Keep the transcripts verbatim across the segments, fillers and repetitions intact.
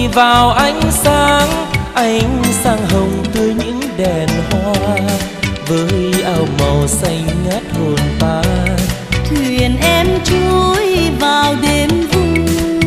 vào ánh sáng, ánh sáng hồng tươi những đèn hoa, với áo màu xanh ngát hồn ta. Thuyền em trôi vào đêm vui.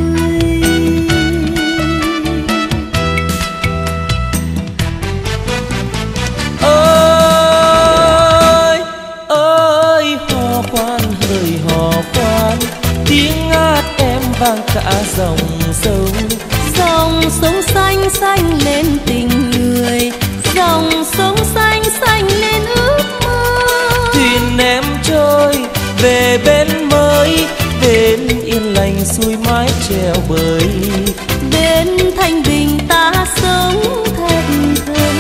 Ơi ơi hò khoan hỡi hò khoan, tiếng hát em vang cả dòng sông. Dòng sông xanh xanh lên tình người, dòng sông xanh xanh lên ước mơ. Thuyền em trôi về bên mới, bên yên lành xuôi mái treo bời. Bên thanh bình ta sống thật thơ.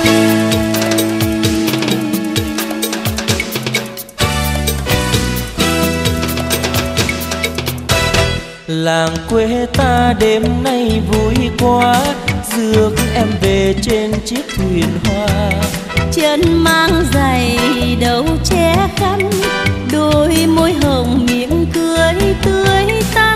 Làng quê ta đêm nay vui quá, rước em về trên chiếc thuyền hoa. Chân mang giày đầu che khăn, đôi môi hồng miệng cười tươi tắn.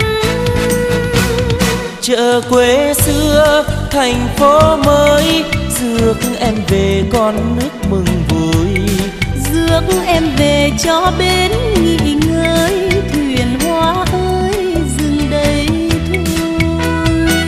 Chợ quê xưa thành phố mới, rước em về con nước mừng vui. Rước em về cho bến nghỉ ngơi, thuyền hoa ơi dừng đây thôi.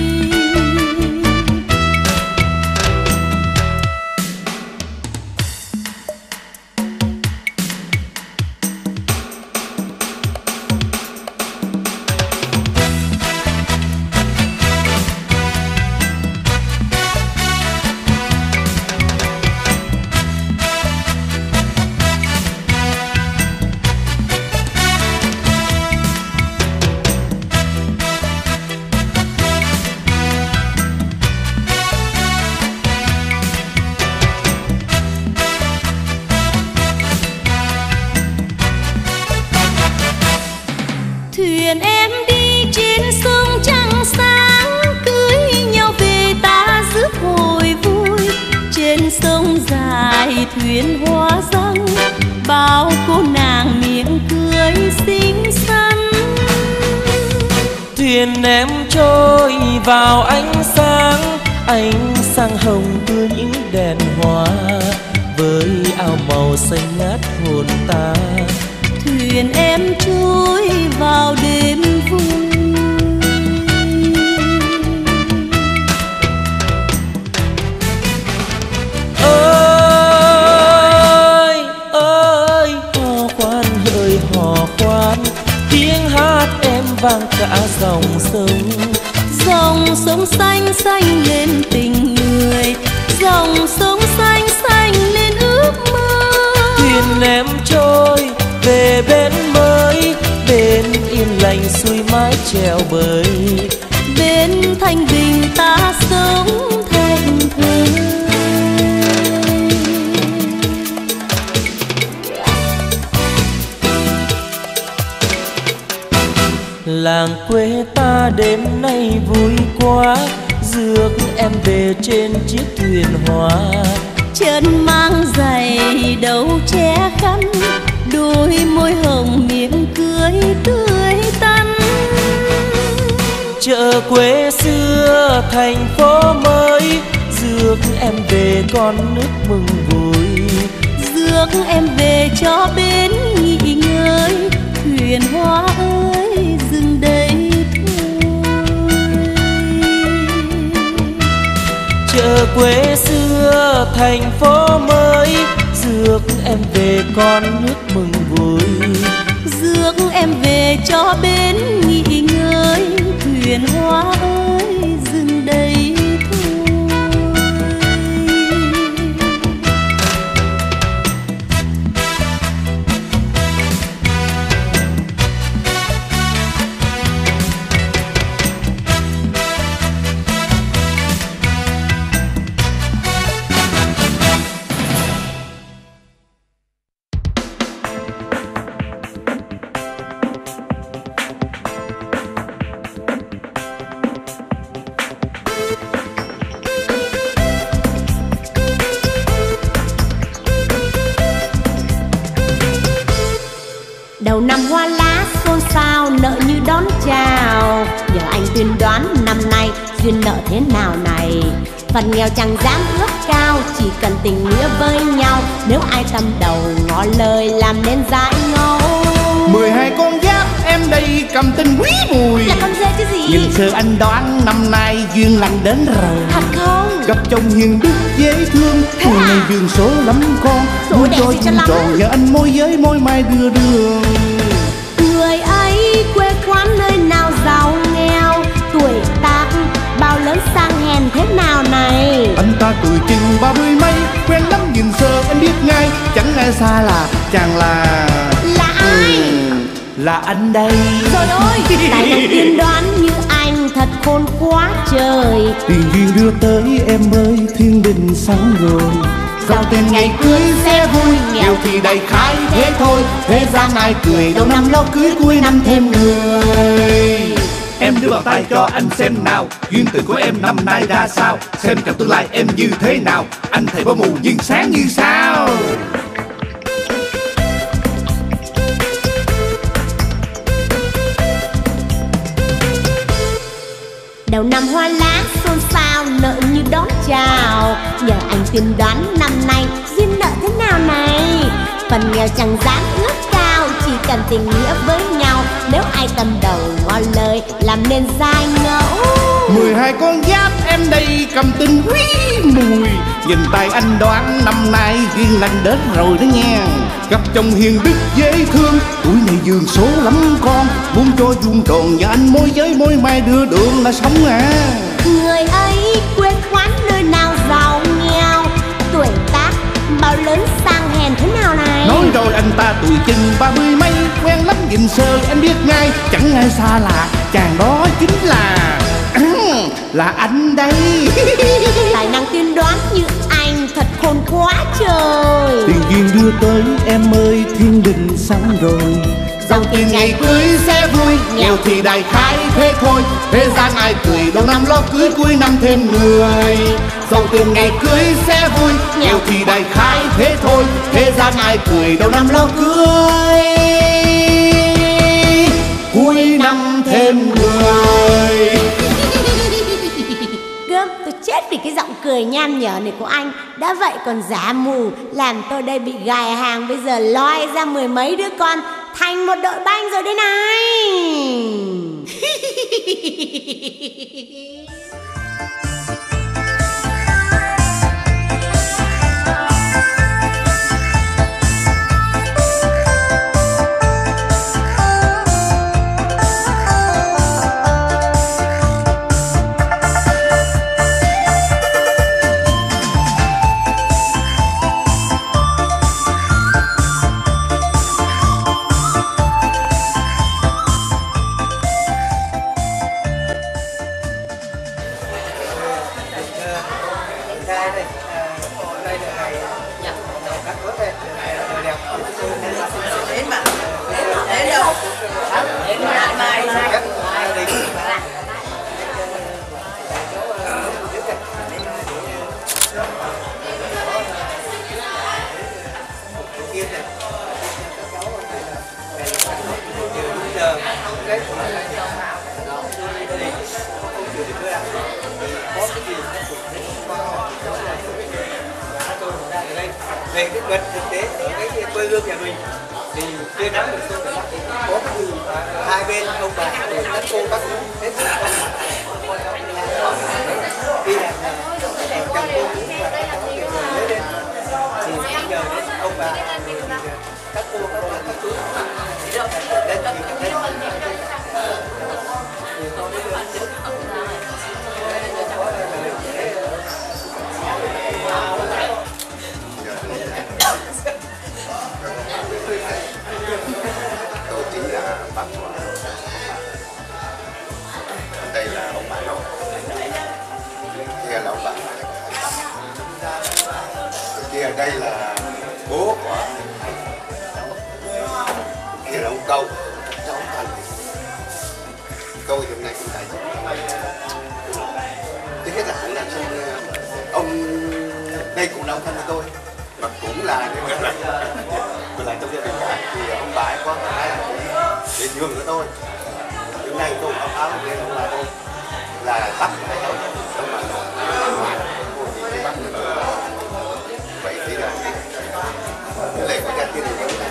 Thuyền em đi trên sông trăng sáng, cưới nhau về ta rước hồi vui. Trên sông dài thuyền hoa rong, bao cô nàng miệng cười xinh xắn. Thuyền em trôi vào ánh sáng, ánh sáng hồng tươi những đèn hoa, với áo màu xanh ngát hồn ta. Thuyền em trôi vào đêm vui. Ơi ơi hò khoan hỡi hò khoan, tiếng hát em vang cả dòng sông. Dòng sông xanh xanh lên tình người, dòng sông xanh xanh lên ước mơ. Thuyền em trôi về bên mới, bên yên lành xuôi mái treo bời. Bên thanh bình ta sống thành thơ. Làng quê ta đêm nay vui quá, rước em về trên chiếc thuyền hoa. Chân mang giày đầu che khăn, đôi môi hồng miệng cười tươi tắn. Chợ quê xưa thành phố mới, rước em về con nước mừng vui. Rước em về cho bến nghỉ ngơi, thuyền hoa ơi dừng đây thôi. Chợ quê xưa thành phố mới, rước em về con nước mừng vui. Rước em về cho bến nghỉ ngơi, thuyền hoa ơi dừng đây thôi. Đầu năm hoa lá xôn xao nợ như đón chào, nhờ anh tiên đoán năm nay duyên nợ thế nào này. Phần nghèo chẳng dám ước cao, chỉ cần tình nghĩa với nhau. Nếu ai tâm đầu ngỏ lời làm nên dãi ngẫu. Mười hai con giáp em đây cầm tinh quý mùi. Là con dê chứ gì? Nhìn sơ anh đoán năm nay duyên lành đến rồi. Thật không? Gặp chồng hiền đức dễ thương, thế à? Ngày duyên số lắm con. Số đẹp gì cho lắm. Tròn nhờ anh môi giới môi mai đưa đường. Người ấy quê quán nơi nào giàu nghèo, tuổi tác bao lớn sang hèn thế nào này. Anh ta tuổi chừng ba mươi mấy, quen lắm nhìn sơ anh biết ngay. Chẳng ai xa là chàng là... Là ai? Ừ, là anh đây. Rồi ôi, tài năng tiên đoán như anh thật khôn quá trời. Tiền duyên đưa tới em ơi, thiên đình sáng rồi. Giao tiền ngày cưới sẽ vui, nghèo thì đầy khái thế thôi. Thế gian ai cười, đầu năm lo cưới cuối năm thêm người. Em đưa vào tay cho anh xem nào, duyên tình của em năm nay ra sao. Xem trong tương lai em như thế nào, anh thầy bao mù nhưng sáng như sao. Đầu năm hoa lá xôn xao, nợ như đón chào. Nhờ anh tiên đoán năm nay duyên nợ thế nào này. Phần nghèo chẳng dám ước cao, chỉ cần tình nghĩa với nhau. Nếu ai tâm đầu ngỏ lời làm nên dai ngẫu. Mười hai con giáp em đây cầm tinh quý mùi. Nhìn tay anh đoán năm nay duyên lành đến rồi đó nha. Gặp chồng hiền đức dễ thương, tuổi này dường số lắm con. Muốn cho vuông tròn và anh môi giới môi mai đưa đường là sống à. Người ấy quê quán nơi nào giàu nghèo, tuổi tác bao lớn sang hèn thế nào này. Nói rồi anh ta tuổi chừng ba mươi mấy, quen lắm nhìn sơ anh biết ngay. Chẳng ai xa lạ, chàng đó chính là... là anh đây. Tài năng tiên đoán như anh thật khôn quá trời. Tiền duyên đưa tới em ơi, thiên đình sáng rồi. Dòng tiền ngày cưới sẽ vui, nghèo thì đại khái thế thôi. Thế gian ai cười, đầu năm lo cưới cuối năm thêm người. Dòng tiền ngày cưới sẽ vui, nghèo thì đại khái thế thôi. Thế gian ai cười, đầu năm lo cưới cuối năm thêm người. Gớm, tôi chết vì cái giọng cười nham nhở này của anh. Đã vậy còn giả mù, làm tôi đây bị gài hàng. Bây giờ loi ra mười mấy đứa con thành một đội banh rồi đây này. Về cái luật thực tế ở cái quê hương nhà mình thì chưa nắm được sự có cái gì hai bên ông bà rồi các cô các chú hết sức quan trọng khi là ở trong cô chú và có nhiều người mới lên thì nhờ đến ông bà rồi thì các cô các bác các chú lên thì lên thì tôi mới được tôi chính là bác của đây là ông bà nội, kia là ông bà, kia đây là bố của kia là ông Câu, cháu ông Thành. Câu hôm nay cũng tại thứ nhất là cũng là ông đây cũng là ông thân của tôi mà cũng là cái là là trong gia đình cả thì ông bà ấy có cái để nhường cho tôi. Hôm nay tôi báo cáo với ông bà tôi là bắt hai cháu nhưng mà ngoại cô thì cái bắt được vậy thì là cái lễ của gia tiên thì là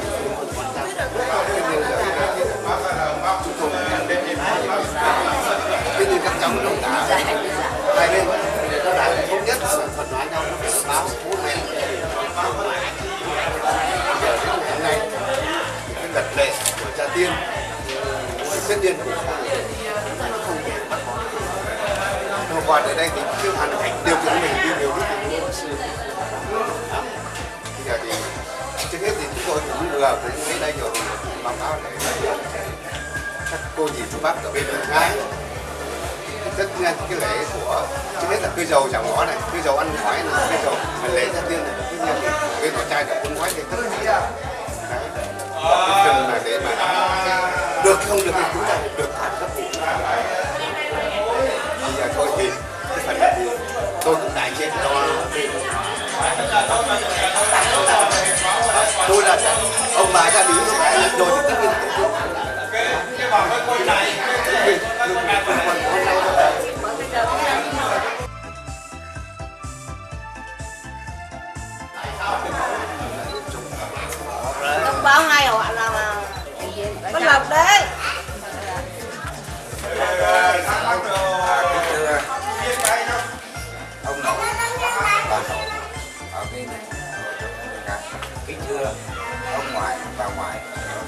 chúng tôi cái như các cháu nó đã hai bên nó đã thống nhất phần nói nhau nó phải báo bố mẹ giờ đến ngày hôm nay cái luật lệ của gia tiên tất nhiên cũng nó không thể bắt bỏ. Hôm qua ở đây thì chưa hoàn thành điều kiện mình đi nhiều lúc thì bây giờ thì trước hết thì chúng tôi cũng vừa cũng thấy đây rồi báo cáo để các cô dì chú bác ở bên gái tất nhiên cái lễ của trước hết là cây dầu chảo ngõ này, cây dầu ăn ngói này, cây dầu mình lễ gia tiên này, tất nhiên thì cây ngõ trai là con ngói thì tất cả cái phần là để mà được không được thì chúng ta được phạt các vụ. Bây giờ thôi thì cái phần này thì tôi cũng đại diện cho tôi là ông bà gia đình không phải là rồi thì tất nhiên cái bằng cái con này thông báo ngay họ là có lộc đấy. Ông nội, bà nội ở bên kính thưa ông ngoại, bà ngoại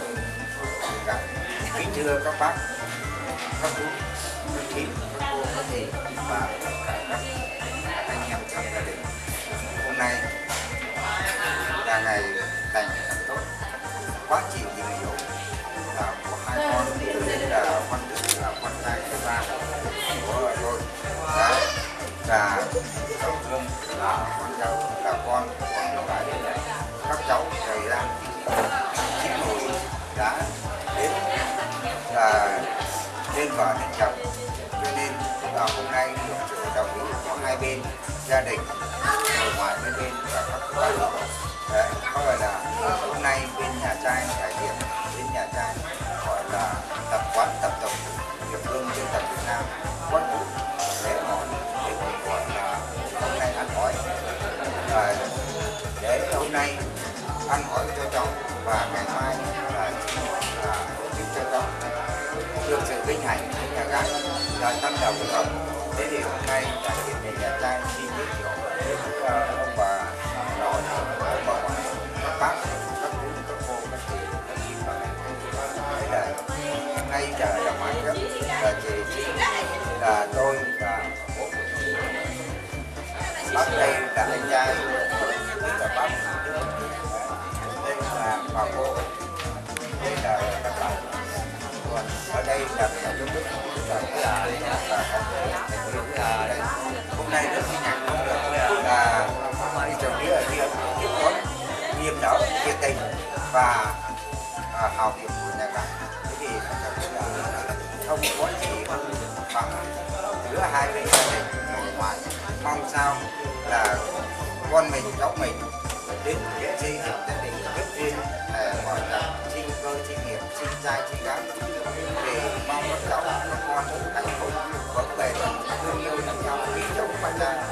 kính thưa các bác, các chú, các chị, các cô, các dì và tất cả các anh em trong gia đình. Hôm nay là ngày lành tháng tốt, quá chịu tình yêu là của hai con, là con thứ là con trai thứ ba của tôi, đấy là cháu Hương là con cháu là con của bà đấy, các cháu thời gian chín mùi đã đến là lên vợ lên chồng, cho nên là hôm nay được sự đồng ý của hai bên gia đình, người ngoài bên bên và các bạn đấy, có gọi là hôm nay bên nhà trai trải nghiệm bên nhà trai gọi là tập quán tập tục địa phương dân tộc Việt Nam quán vũ lễ hội để gọi là hôm nay ăn hỏi và để hôm nay ăn hỏi cho cháu và ngày mai là là giúp cho cháu được sự vinh hạnh của nhà gái là tâm đầu của cháu. Thế thì hôm nay đại diện về nhà trai xin giới thiệu đến ông bà nội, ông bà ngoại, các bác, các chú, các cô, các chị, các chị và thế là ngay giờ là ngoại rất là chị là tôi là bác đây là anh trai, đây là bác, đây là bà cô, đây là các bạn, ở đây là nhà giúp đức là là hôm nay rất vinh hạnh không được là đi trồng mía ở kia tiếp đón nghiêm đáo nhiệt tình và à, hào hiệp của nhà gái. Thế thì thật là không có gì bằng giữa hai bên gia đình nội ngoại, mong sao là con mình cháu mình đến xây dựng gia đình kết duyên gọi là sinh cơ sinh nghiệp sinh trai sinh gái để mong các cháu các con hạnh phúc vững bền thương yêu lẫn nhau quý trọng và gia các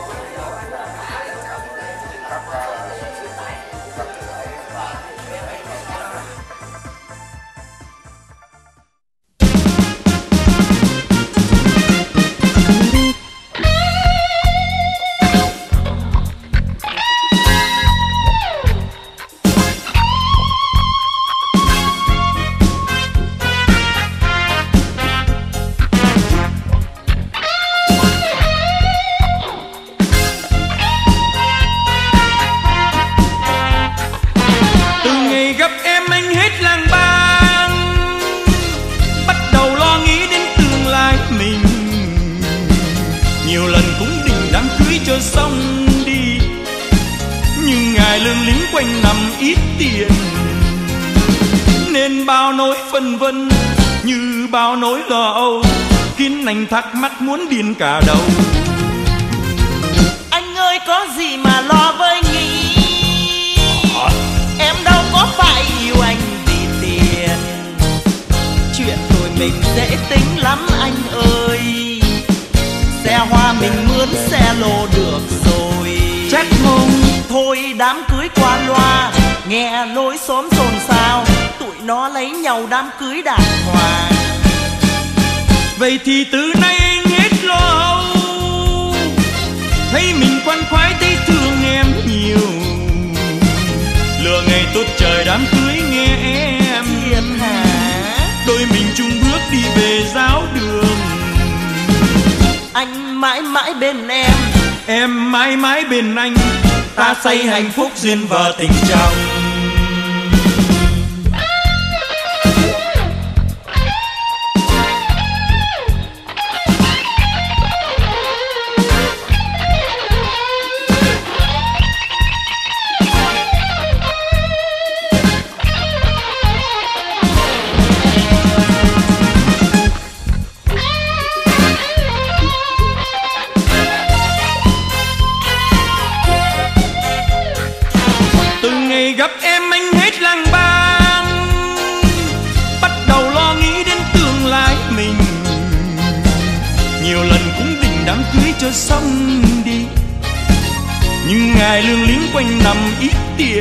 xong đi nhưng ngài lương lính quanh nằm ít tiền nên bao nỗi phân vân như bao nỗi lo âu khiến anh thắc mắc muốn điên cả đầu. Anh ơi có gì mà lo với nghĩ, em đâu có phải yêu anh vì tiền, chuyện rồi mình dễ tính lắm anh ơi. mướn xe lô được rồi. Chắc không thôi đám cưới qua loa, nghe lối xóm xôn xao, tụi nó lấy nhau đám cưới đàng hoàng. Vậy thì từ nay anh hết lo âu, thấy mình khoan khoái thấy thương em nhiều. Lừa ngày tốt trời đám cưới nghe em thiệt hả? Đôi mình chung bước đi về giáo đường. Anh mãi mãi bên em, em mãi mãi bên anh, ta xây hạnh phúc duyên vợ tình chồng. Gặp em anh hết lang bang, bắt đầu lo nghĩ đến tương lai mình. Nhiều lần cũng định đám cưới cho xong đi, nhưng ngài lương lính quanh nằm ít tiền,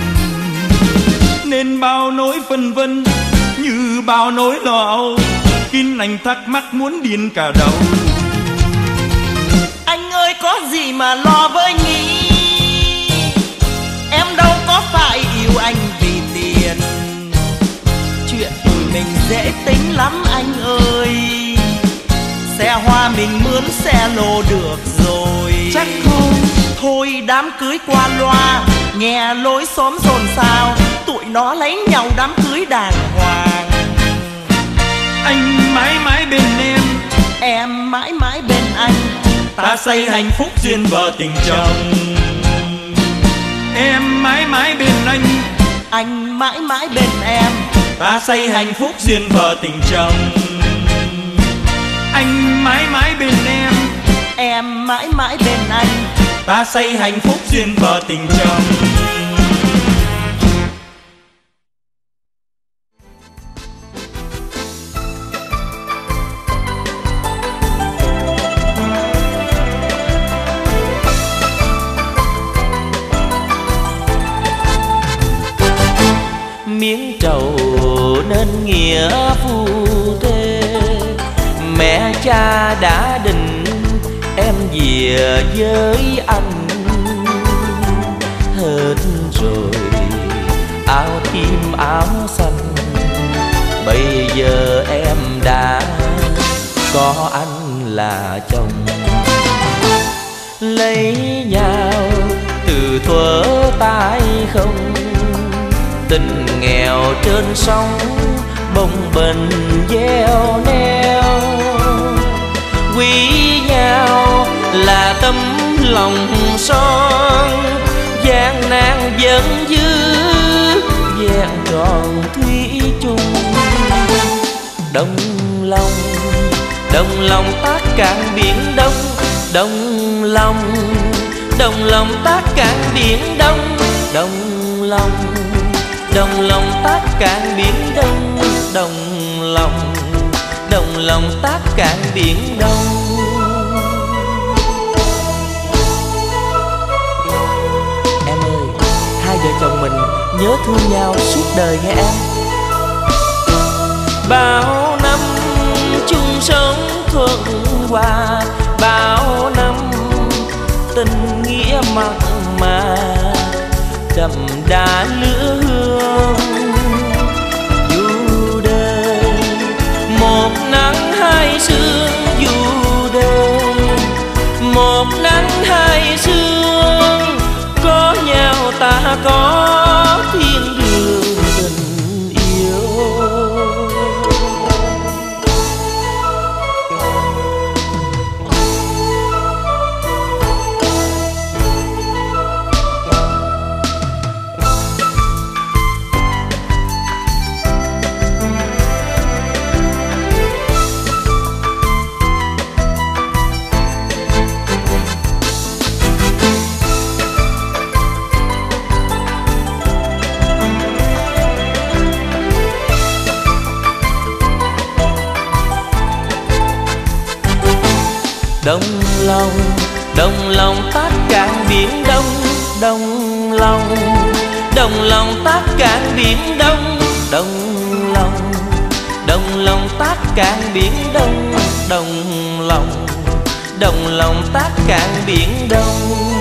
nên bao nỗi phân vân như bao nỗi lo âu, khiến anh thắc mắc muốn điên cả đầu. Anh ơi có gì mà lo với nghĩ, em đâu có phải yêu anh vì tiền. Chuyện tụi mình dễ tính lắm anh ơi, xe hoa mình mướn xe lô được rồi. Chắc không thôi đám cưới qua loa, nghe lối xóm xôn xao, tụi nó lấy nhau đám cưới đàng hoàng. Anh mãi mãi bên em, em mãi mãi bên anh, ta xây hạnh phúc duyên vợ tình chồng. Em mãi mãi bên anh, anh mãi mãi bên em, ta xây hạnh phúc duyên vợ tình chồng. Anh mãi mãi bên em, em mãi mãi bên anh, ta xây hạnh phúc duyên vợ tình chồng. Miếng trầu nên nghĩa phu thê, mẹ cha đã định em về với anh. Hết rồi áo tím áo xanh, bây giờ em đã có anh là chồng. Lấy nhau từ thuở tay không, tình nghèo trên sông bồng bềnh gieo neo. Quý nhau là tấm lòng son, gian nan vẫn giữ vẹn tròn thủy chung. Đồng lòng đồng lòng tác cạn biển đông, đồng lòng đồng lòng tác cạn biển đông, đồng lòng đồng lòng tác cạn biển đông, đồng lòng đồng lòng tác cạn biển đông. Em ơi, hai vợ chồng mình nhớ thương nhau suốt đời nghe em. Bao năm chung sống thuận hòa, bao năm tình nghĩa mặn mà đậm đà lửa hương. Dù đời một nắng hai sương, dù đời một nắng hai sương, có nhau ta có thiên đường tình yêu. Đồng lòng đồng lòng tác cạn biển Đông. Đồng lòng, đồng lòng tác cạn biển Đông. Đồng lòng, đồng lòng tác cạn biển Đông. Đồng lòng, đồng lòng tác cạn biển Đông.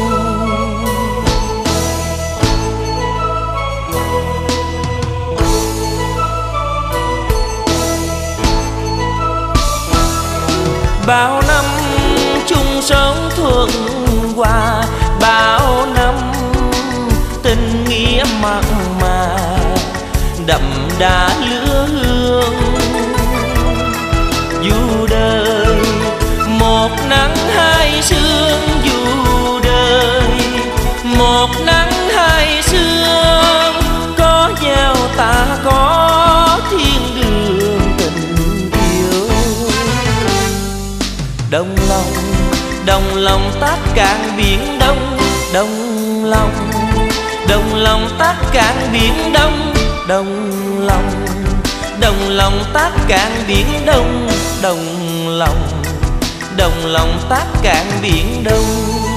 Bao năm chung sống thuận hòa, bao năm tình nghĩa mặn mà đậm đà lửa hương. Dù đời một nắng hai sương, dù đời một nắng hai sương, có nhau ta có thiên đường tình yêu. Đồng lòng, đồng lòng tác cạn biển Đông. Đồng lòng, đồng lòng tác cạn biển Đông. Đồng lòng, đồng lòng tác cạn biển Đông. Đồng lòng, đồng lòng tác cạn biển Đông.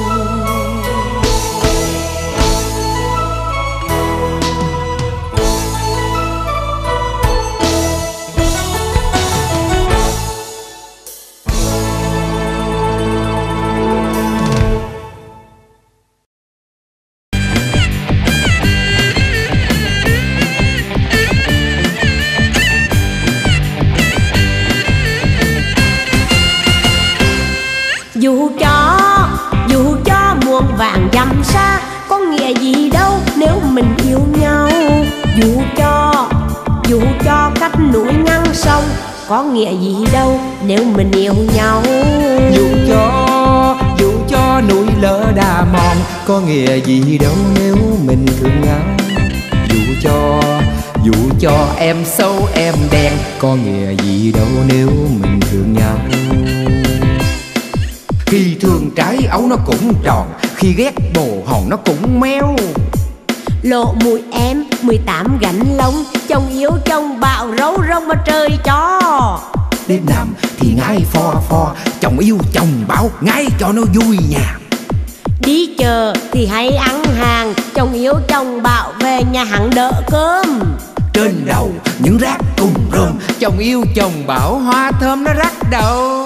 Dù cho, dù cho muôn vàng dặm xa, có nghĩa gì đâu nếu mình yêu nhau. Dù cho, dù cho cách núi ngăn sông, có nghĩa gì đâu nếu mình yêu nhau. Dù cho, dù cho núi lỡ đá mòn, có nghĩa gì đâu nếu mình thương nhau. Dù cho, dù cho em xấu em đen, có nghĩa gì đâu nếu mình thương nhau. Khi thương trái ấu nó cũng tròn, khi ghét bồ hòn nó cũng méo. Lộ mùi em mười tám gánh lông, chồng yêu chồng bạo rấu rông mà trời cho. Đêm nằm thì ngái pho pho, chồng yêu chồng bảo ngái cho nó vui nhà. Đi chờ thì hãy ăn hàng, chồng yêu chồng bảo về nhà hắn đỡ cơm. Trên đầu những rác cùng rơm, chồng yêu chồng bảo hoa thơm nó rắc đầu.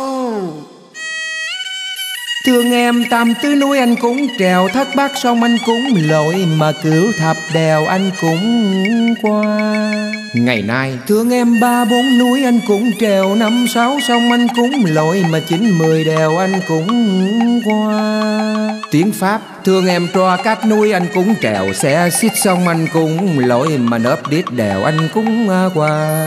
Thương em tam tứ núi anh cũng trèo, thất bát sông anh cũng lội, mà cửu thập đèo anh cũng qua. Ngày nay thương em ba bốn núi anh cũng trèo, năm sáu sông anh cũng lội, mà chín mười đèo anh cũng qua. Tiếng Pháp thương em troa cách núi anh cũng trèo, xe xít sông anh cũng lội, mà nớp đít đèo anh cũng qua.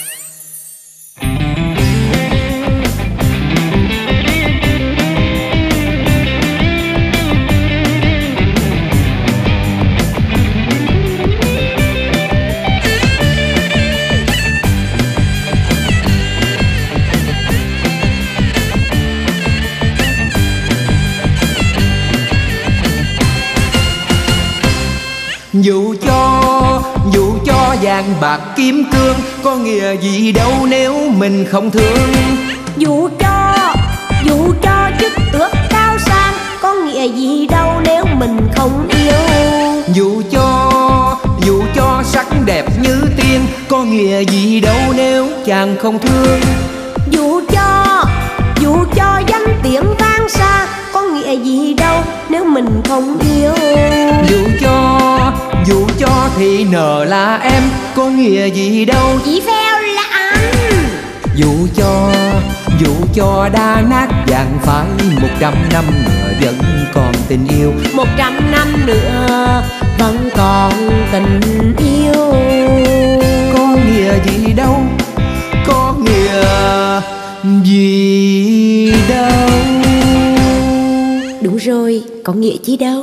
Dù cho, dù cho vàng bạc kim cương, có nghĩa gì đâu nếu mình không thương. Dù cho, dù cho chức tước cao sang, có nghĩa gì đâu nếu mình không yêu. Dù cho, dù cho sắc đẹp như tiên, có nghĩa gì đâu nếu chàng không thương. Dù cho, dù cho danh tiếng vang xa, có nghĩa gì đâu nếu mình không yêu. Dù cho, dù cho thì nợ là em, có nghĩa gì đâu chỉ phèo là anh. Dù cho, dù cho đã nát vàng phai, một trăm năm nữa vẫn còn tình yêu. Một trăm năm nữa vẫn còn tình yêu. Có nghĩa gì đâu, có nghĩa gì đâu. Đúng rồi, có nghĩa chi đâu.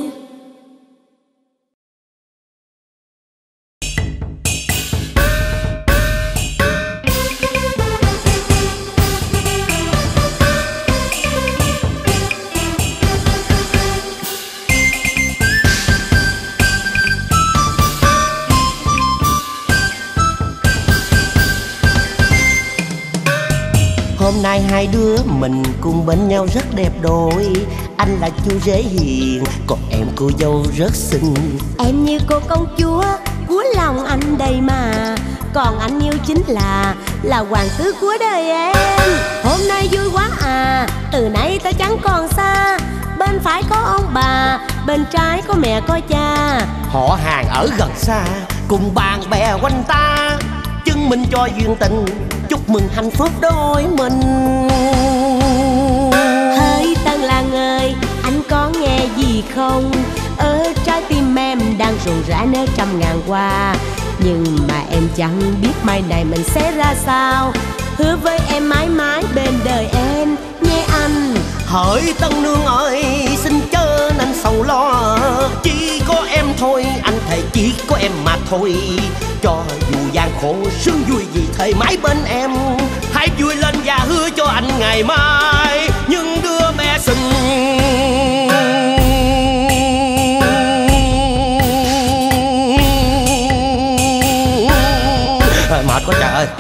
Hôm nay hai đứa mình cùng bên nhau rất đẹp đôi. anh là chú rể hiền, còn em cô dâu rất xinh. Em như cô công chúa, của lòng anh đầy mà. Còn anh yêu chính là là hoàng tử của đời em. Hôm nay vui quá à, từ nay ta chẳng còn xa. Bên phải có ông bà, bên trái có mẹ có cha. Họ hàng ở gần xa, cùng bạn bè quanh ta, chứng minh cho duyên tình, chúc mừng hạnh phúc đôi mình. Hỡi Tân Lang ơi, anh có nghe gì không? Ở trái tim em đang rộn rã nở trăm ngàn hoa. Nhưng mà em chẳng biết mai này mình sẽ ra sao. Hứa với em mãi mãi bên đời em nhé anh. Hỡi Tân Nương ơi, xin chớ nên sầu lo, chỉ có em thôi, anh thề chỉ có em mà thôi. Cho dù gian khổ sướng vui gì thời mãi bên em. Hãy vui lên và hứa cho anh ngày mai những đứa bé xinh. À, mệt quá trời ơi.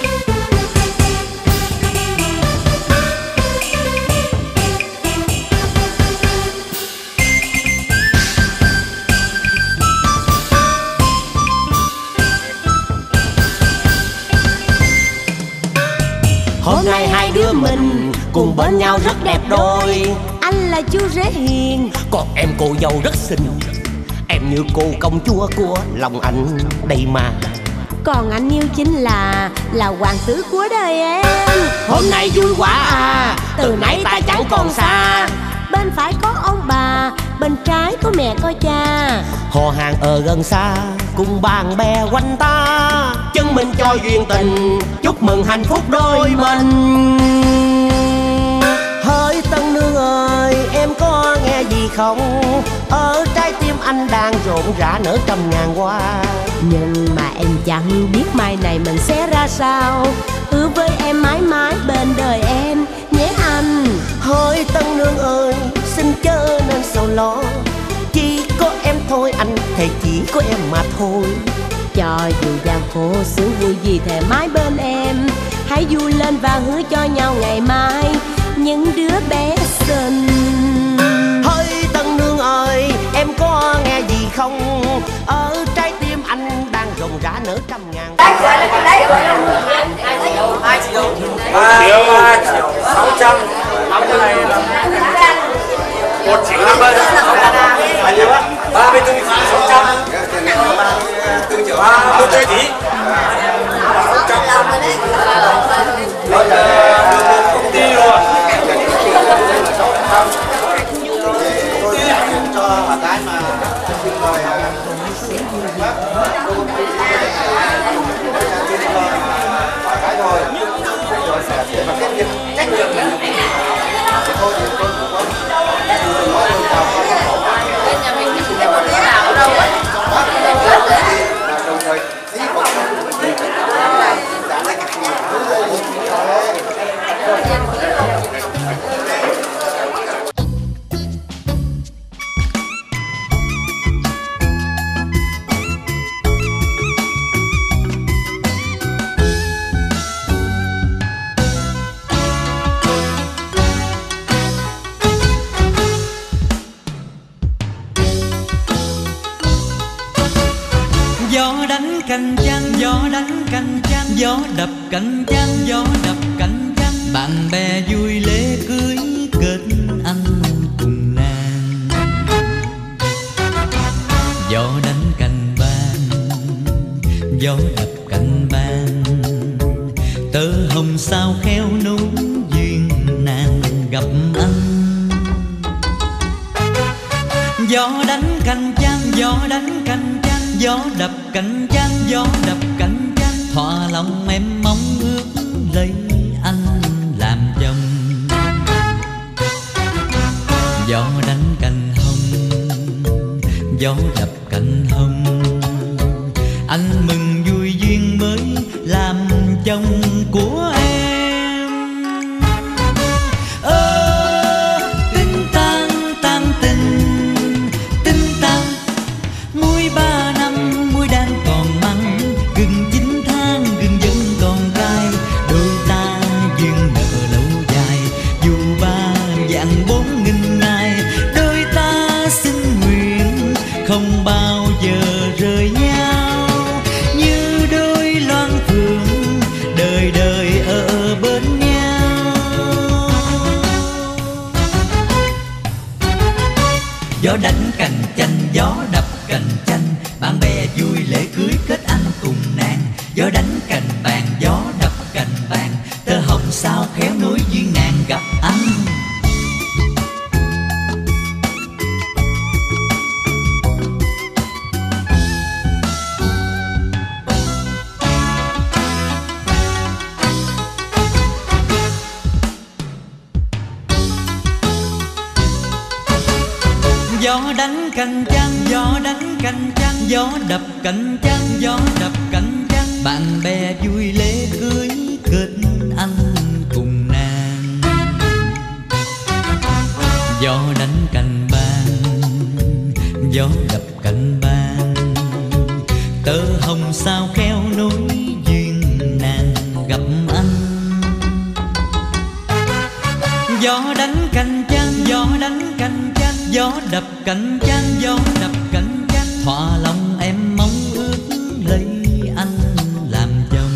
Hôm nay hai đứa mình cùng bên nhau rất đẹp đôi. Anh là chú rể hiền, còn em cô dâu rất xinh. Em như cô công chúa của lòng anh đây mà. còn anh yêu chính là là hoàng tử của đời em. Hôm nay vui quá à, từ nãy ta chẳng còn xa. Bên phải có ông bà, bên trái có mẹ có cha. Họ hàng ở gần xa, cùng bạn bè quanh ta, chứng minh cho duyên tình, chúc mừng hạnh phúc đôi mình. Hỡi Tân Nương ơi, em có nghe gì không? Ở trái tim anh đang rộn rã nở trăm ngàn hoa. Nhưng mà em chẳng biết mai này mình sẽ ra sao. Hứa với em mãi mãi bên đời em nhé anh. Hỡi Tân Nương ơi, xin chớ nên sầu lo, chỉ có em thôi, anh thề chỉ có em mà thôi. Cho dù gian khổ sướng vui gì thề mãi bên em. Hãy vui lên và hứa cho nhau ngày mai những đứa bé xinh. Hỡi Tân Nương ơi, em có nghe gì không? Ở trái tim anh đang rộn rã nở trăm ngàn. Hai triệu, ba triệu sáu trăm. Ông cái này là một triệu năm mươi. Bao nhiêu á? Ba mươi tư triệu sáu trăm. Ba mươi tư tỷ. Sáu trăm. Bây giờ công ty rồi. Cho bà cái mà xin mời bác công ty bà cái rồi rồi sẽ để mà cái việc trách nhiệm này thì thôi thì tôi cũng có đừng nói lời chào bên nhà mình thì cái một cái nào ở đâu ấy đồng thời thấy có người giá này cành chăng, gió đánh cành chăng, gió đập cành chăng, gió đập cành chăng. Bạn bè vui lễ cưới kết anh cùng nàng. Gió đánh cành ban, gió đập cành ban, tơ hồng sao khéo nối duyên nàng gặp anh. Gió đánh cành chăng, gió đánh cành chăng, gió đập cành chăng, gió đập cành chăng. Thỏa lòng em mong ước lấy anh làm chồng. Gió đánh cành hồng, gió đập cành hồng, anh mừng vui duyên mới làm chồng của em. Ơ tinh tan tan tình, tinh tan muối ba năm muối đang còn mặn, gừng chín tháng gừng vẫn còn gai. Đôi ta duyên nợ lâu dài, dù ba vạn bốn nghìn ngày không bao giờ rời nhau, như đôi loan phượng đời đời ở bên nhau. Gió đánh cành chanh, gió đập cành chanh, bạn bè vui lễ cưới kết anh cùng nàng. Gió đánh cành bàn, gió đập cành bàn, tơ hồng sao khéo nối duyên nàng gặp anh. Gió đánh cành chanh, gió đánh cành chanh, gió đập cành chanh, gió đập cành chanh, bạn bè vui lễ cưới kết anh cùng nàng. Gió đánh cành bàn, gió đập cành bàn, tơ hồng sao khéo nối duyên nàng gặp anh. Gió đánh cành chanh, gió đánh cành chanh, gió đập cành chanh, gió đập cành chanh, thỏa lòng em mong ước lấy anh làm chồng.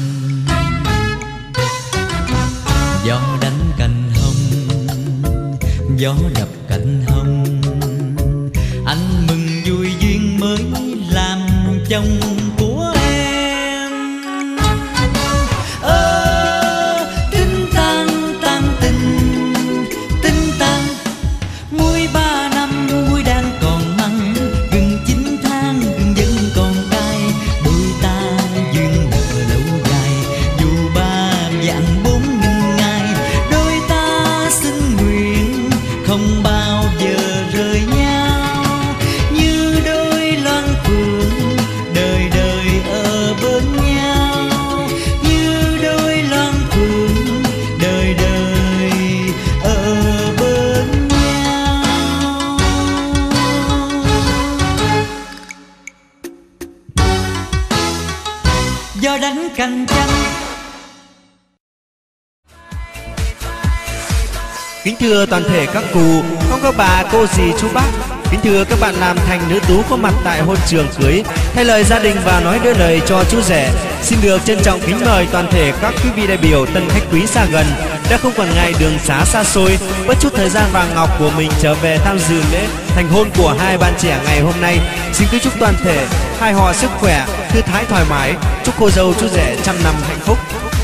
Gió đánh cành hồng, gió đập cành hồng, anh mừng vui duyên mới làm chồng của em. Ơ tinh tăng tăng tình, tinh tăng muối ba năm muối đang còn mặn, gừng chín tháng gừng vẫn còn cay, đôi ta duyên nợ lâu dài, dù ba vạn bốn nghìn ngày, đôi ta xin nguyện không bao giờ rời nhau, như đôi loan phượng đời đời ở bên nhau, như đôi loan phượng đời đời ở bên nhau. Gió đánh cành chanh. Kính thưa toàn thể các cụ, con các bà, cô dì, chú bác. Kính thưa các bạn làm thành nữ tú có mặt tại hôn trường cưới, thay lời gia đình và nói đỡ lời cho chú rể. Xin được trân trọng kính mời toàn thể các quý vị đại biểu, tân khách quý xa gần đã không quản ngại đường xá xa xôi, bất chút thời gian vàng ngọc của mình trở về tham dự lễ thành hôn của hai bạn trẻ ngày hôm nay. Xin kính chúc toàn thể hai họ sức khỏe, thư thái thoải mái, chúc cô dâu chú rể trăm năm hạnh phúc.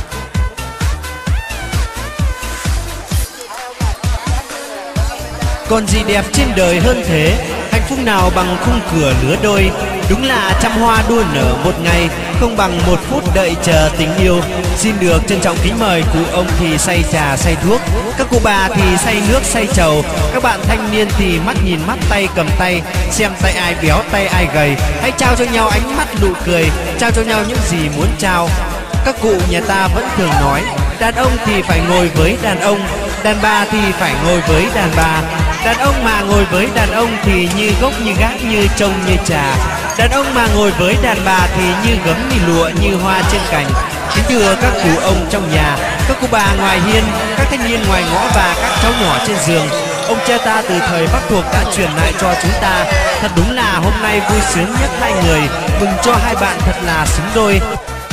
Còn gì đẹp trên đời hơn thế, hạnh phúc nào bằng khung cửa lứa đôi. Đúng là trăm hoa đua nở một ngày, không bằng một phút đợi chờ tình yêu. Xin được trân trọng kính mời cụ ông thì say trà say thuốc, các cụ bà thì say nước say trầu, các bạn thanh niên thì mắt nhìn mắt tay cầm tay, xem tay ai béo tay ai gầy. Hãy trao cho nhau ánh mắt nụ cười, trao cho nhau những gì muốn trao. Các cụ nhà ta vẫn thường nói, đàn ông thì phải ngồi với đàn ông, đàn bà thì phải ngồi với đàn bà. Đàn ông mà ngồi với đàn ông thì như gốc như gác, như trông như trà. Đàn ông mà ngồi với đàn bà thì như gấm như lụa, như hoa trên cành. Kính thưa các cụ ông trong nhà, các cụ bà ngoài hiên, các thanh niên ngoài ngõ và các cháu nhỏ trên giường, ông cha ta từ thời Bắc thuộc đã truyền lại cho chúng ta. Thật đúng là hôm nay vui sướng nhất hai người, mừng cho hai bạn thật là xứng đôi.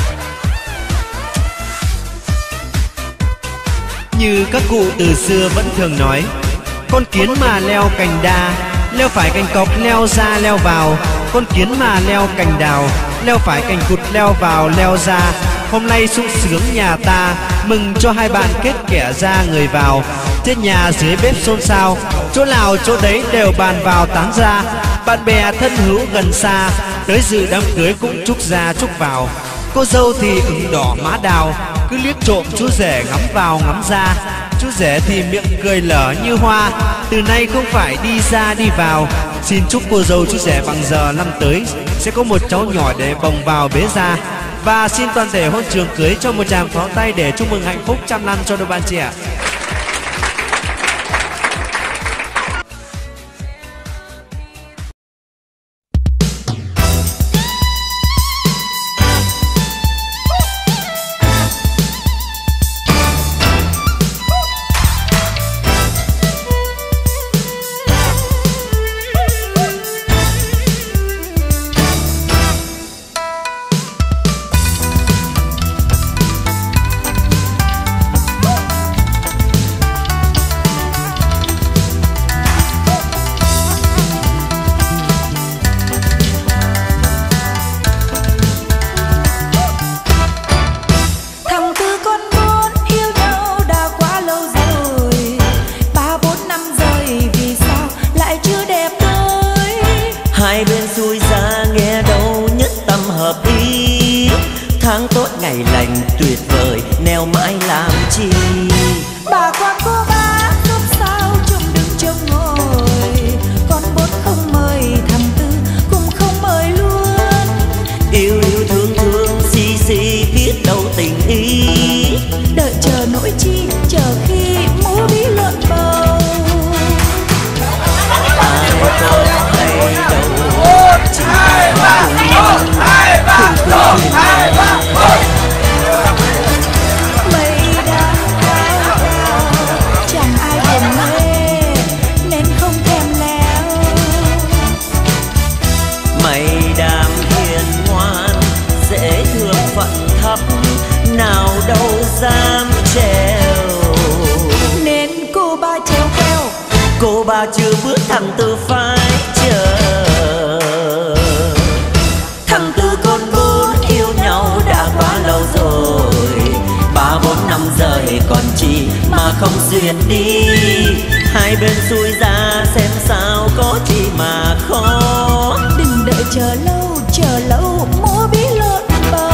Như các cụ từ xưa vẫn thường nói, con kiến mà leo cành đa, leo phải cành cọc leo ra leo vào. Con kiến mà leo cành đào, leo phải cành cụt leo vào leo ra. Hôm nay sung sướng nhà ta, mừng cho hai bạn kết kẻ ra người vào. Trên nhà dưới bếp xôn xao, chỗ nào chỗ đấy đều bàn vào tán ra. Bạn bè thân hữu gần xa, tới dự đám cưới cũng chúc ra chúc vào. Cô dâu thì ửng đỏ má đào, cứ liếc trộm chú rể ngắm vào ngắm ra. Chú rể thì miệng cười lở như hoa, từ nay không phải đi ra đi vào. Xin chúc cô dâu chú rể bằng giờ năm tới sẽ có một cháu nhỏ để bồng vào bế ra. Và xin toàn thể hôn trường cưới cho một tràng pháo tay để chúc mừng hạnh phúc trăm năm cho đôi bạn trẻ. tháng tốt ngày lành tuyệt vời neo mãi làm chi. Bà con cô bác xóm sao trông đứng trông ngồi, con bốn không mời thằng Tư cũng không mời luôn. Yêu yêu thương thương xì xì biết đâu tình ý, đợi chờ nỗi chi chờ khi múa bí lộn bầu. Ai có hay đâu chỉ hai ba hai ba hai ba. Mây đang cao cao chẳng ai buồn mê nên không thèm leo. Mày đam hiền ngoan dễ thương phận thấp nào đâu dám treo, nên cô ba treo queo. Cô ba chưa bước thằng Tư phải chờ. Thằng Tư con bốn yêu nhau đã quá lâu rồi, ba bốn năm rồi còn chi mà không duyên đi. Hai bên xuôi ra xem sao có chi mà khó. Đừng đợi chờ lâu chờ lâu múa bí lộn bầu.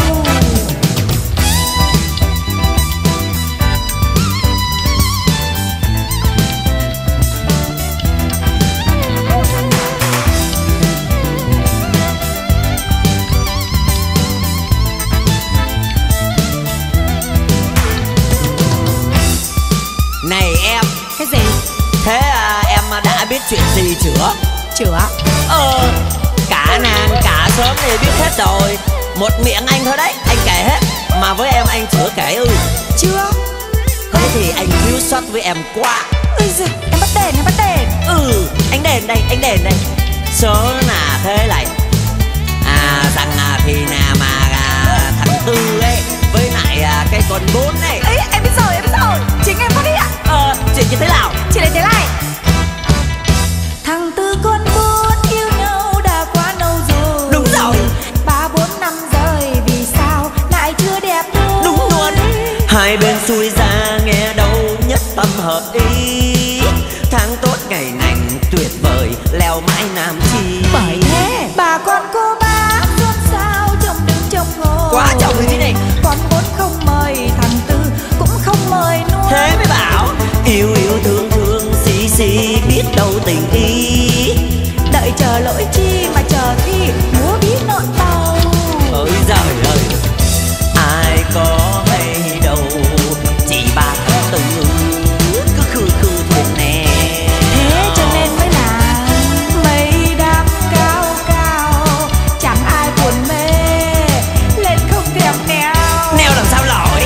Này em. Cái gì? Thế à, em đã biết chuyện gì chưa? Chưa. Ờ, cả nàng cả xóm này biết hết rồi. Một miệng anh thôi đấy, anh kể hết. Mà với em anh chưa kể ư? Chưa. Thế thì anh thiếu sót với em quá. Ôi giời, em bắt đền, em bắt đền. Ừ, anh đền đây, anh đền đây. Số là thế này. À, rằng à, thì nà mà à, thằng Tư ấy với lại à, cái con bốn này. Ấy, em biết rồi, em biết rồi. Chính em có đi ạ. Ờ, chuyện như thế nào? Chị lại thế này. Thằng Tư con bốn yêu nhau đã quá lâu rồi. Đúng rồi. Ba bốn năm rồi vì sao lại chưa đẹp đôi. Đúng luôn. Hai bên xuôi ra nghe đâu nhất tâm hợp ý. Tháng tốt ngày lành tuyệt vời leo mãi nam chi. Bởi thế bà con cô bác xóm sao trông đứng trông ngồi. Quá chồng rồi chứ này. Con bốn không mời thằng Tư cũng không mời luôn. Thế mới bảo yêu yêu thương thương xì xì biết đâu tình ý. Đợi chờ lỗi chi mà chờ khi múa bí lộn bầu. Ôi giời ơi, ai có hay đâu chỉ ba tháng Tư cứ khư khư thuyền nè. Thế cho nên mới là mây đám cao cao chẳng ai buồn mê lên không thèm neo. Neo làm sao nổi.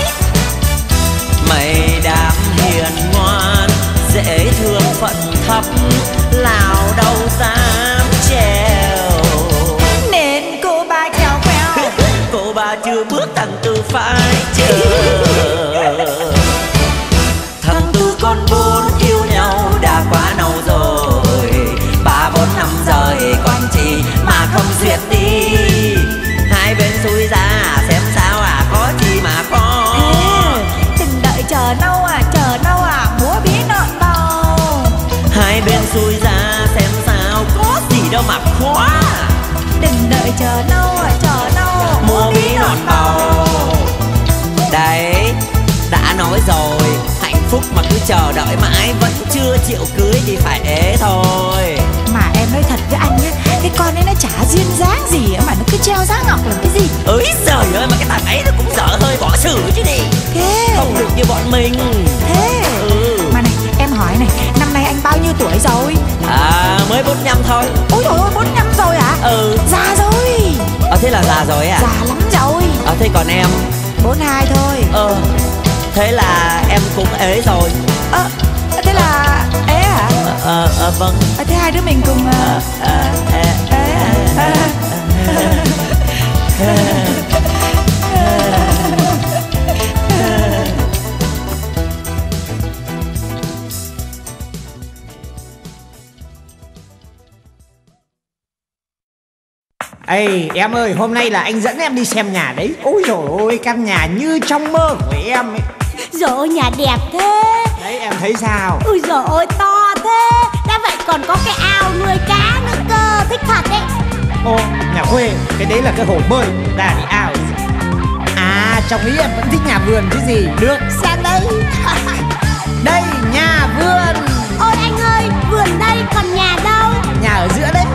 Mày đám hiền ngoan dễ thương phận thấp nào đâu dám treo, nên cô ba treo queo. cô ba chưa bước thằng Tư phải chờ. Thằng Tư con bốn yêu nhau đã quá lâu rồi, ba bốn năm rồi còn chi mà không duyệt đi. Hai bên xuôi ra xem sao à có chi mà khó. Đừng đợi chờ lâu à chờ lâu à múa bí lộn bầu. Hai bên xuôi ra xem sao có gì đâu mà khó. Đừng đợi chờ lâu à chờ lâu Múa bí lộn bầu. Đấy, đã nói rồi, hạnh phúc mà cứ chờ đợi mãi vẫn chưa chịu cưới thì phải ế thôi. Mà em nói thật với anh nhé, cái con ấy nó chả duyên dáng gì mà nó cứ treo giá ngọc làm cái gì. Ơi giời ơi, mà cái thằng ấy nó cũng dở hơi bỏ xử chứ đi. Thế Không được như bọn mình. Thế Ừ. mà này, em hỏi này, năm nay anh bao nhiêu tuổi rồi? À, mới bốn mươi lăm thôi. Ôi trời ơi, bốn mươi lăm rồi hả? Ừ. Già rồi. Ờ, thế là già rồi à? Già lắm rồi. Ờ, thế còn em? bốn mươi hai thôi. Ờ, thế là em cũng ế rồi. Ờ, thế là ế hả? Ờ, ờ, ờ vâng. Ờ, thế hai đứa mình cùng Ờ, ờ, ế. ế hả? Ê em ơi, hôm nay là anh dẫn em đi xem nhà đấy. Ôi dồi ôi, căn nhà như trong mơ của em ấy. Dồi ôi, nhà đẹp thế. Đấy, em thấy sao? Ôi dồi ôi, to thế. Đã vậy còn có cái ao nuôi cá nữa cơ. Thích thật đấy. Ô, nhà quê, cái đấy là cái hồ bơi, ta đi ao. trong ý em vẫn thích nhà vườn chứ gì. Được, Sang đây. đây nhà vườn. Ôi anh ơi, vườn đây còn nhà đâu? Nhà ở giữa đấy.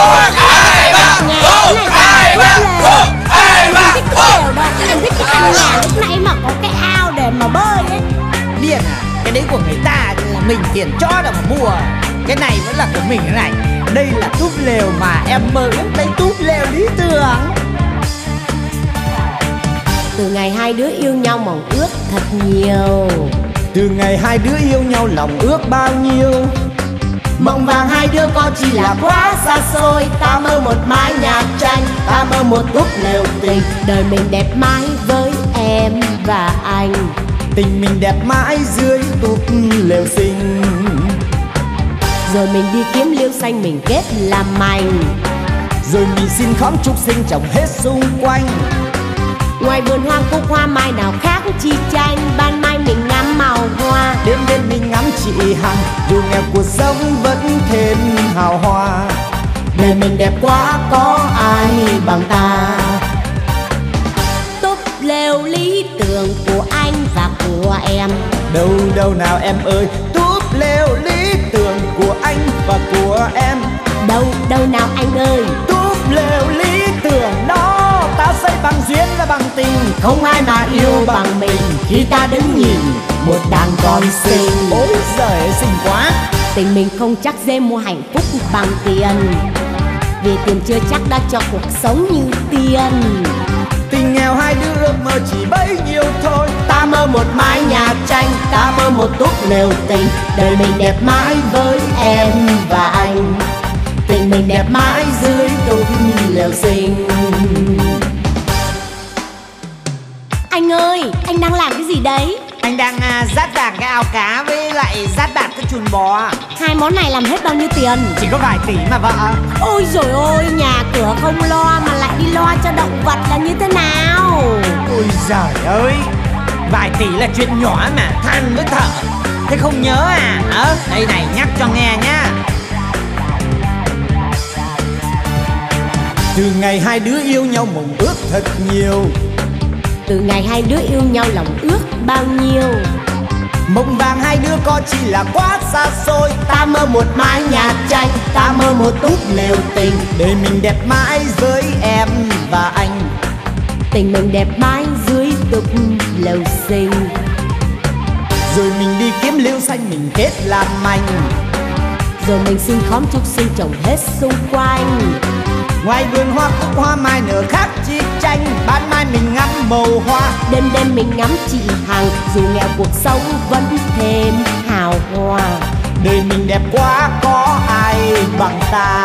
Em thích cái căn nhà lúc nãy mà có cái ao để mà bơi ấy. Điên à, cái đấy của người ta, mình tiền cho đâu mà mua. Cái này vẫn là của mình thế này. Đây là túp lều mà em mơ ước, đây túp lều lý tưởng. Từ ngày hai đứa yêu nhau mong ước thật nhiều. Từ ngày hai đứa yêu nhau lòng ước bao nhiêu. Mộng vàng hai đứa có chỉ là quá xa xôi. Ta mơ một mái nhà tranh, ta mơ một túp lều tình. Đời mình đẹp mãi với em và anh. Tình mình đẹp mãi dưới túp lều xinh. Rồi mình đi kiếm liễu xanh mình kết làm mành. Rồi mình xin khóm trúc xinh trồng hết xung quanh. Ngoài vườn hoang cúc hoa mai nào khác chi tranh. Ban mai mình ngắm màu hoa, đêm đêm mình ngắm chị Hằng. Dù nghèo cuộc sống vẫn thêm hào hoa. Đời mình đẹp quá có ai bằng ta. Túp lều lý tưởng của anh và của em. Đâu đâu nào em ơi, túp lều lý tưởng của anh và của em. Đâu đâu nào anh ơi, túp lều lý tưởng đó ta xây bằng duyên và bằng tình. Không ai mà yêu bằng mình khi ta đứng nhìn một đàn con xinh. Ôi giời ơi xinh quá. Tình mình không chắc dễ mua hạnh phúc bằng tiền, vì tiền chưa chắc đã cho cuộc sống như tiền. Tình nghèo hai đứa ước mơ chỉ bấy nhiêu thôi. Ta mơ một mái nhà tranh, ta mơ một túp lều tình. Đời mình đẹp mãi với em và anh. Tình mình đẹp mãi dưới túp lều xinh. Anh ơi, anh đang làm cái gì đấy? Anh đang uh, dát vàng cái ao cá với lại dát bạc cái chùn bò. Hai món này làm hết bao nhiêu tiền? Chỉ có vài tỷ mà vợ. Ôi dồi ôi, nhà cửa không lo mà lại đi lo cho động vật là như thế nào? Ôi giời ơi, vài tỷ là chuyện nhỏ mà, than với thở. Thế không nhớ à? Ờ, đây này nhắc cho nghe nhá. Từ ngày hai đứa yêu nhau mộng ước thật nhiều. Từ ngày hai đứa yêu nhau lòng ước bao nhiêu. Mộng vàng hai đứa có chỉ là quá xa xôi. Ta mơ một mái nhà tranh, ta mơ một túp lều tình. Đời mình đẹp mãi với em và anh. Tình mình đẹp mãi dưới túp lều xinh. Rồi mình đi kiếm liễu xanh mình kết làm mành. Rồi mình xin khóm trúc xinh trồng hết xung quanh. Ngoài vườn hoa cúc hoa mai nở khác chi tranh. Ban mai mình ngắm màu hoa, đêm đêm mình ngắm chị Hằng. Dù nghèo cuộc sống vẫn thêm hào hoa. Đời mình đẹp quá có ai bằng ta.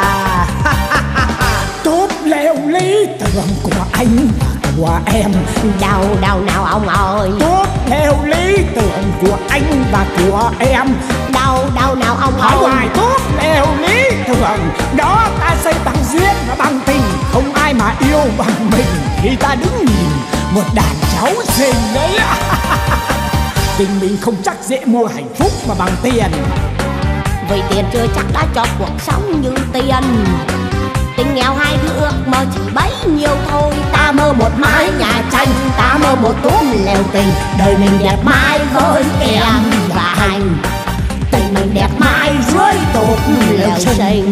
Túp lều lý tưởng của anh và của em. Đâu đâu nào ông ơi, túp lều lý tưởng của anh và của em. Đâu đâu nào ông ơi, ở ơi, ngoài túp lều lý tưởng đó ta xây bằng duyên và bằng tình. Không ai mà yêu bằng mình khi ta đứng nhìn một đàn cháu xinh đấy. Tình mình không chắc dễ mua hạnh phúc mà bằng tiền, vì tiền chưa chắc đã cho cuộc sống như tiền. Tình nghèo hai đứa ước mơ chỉ bấy nhiêu thôi. Ta mơ một mái nhà tranh, ta mơ một túp lều tình. Đời mình đẹp mãi với em và anh. Tình mình đẹp mãi dưới túp lều xinh.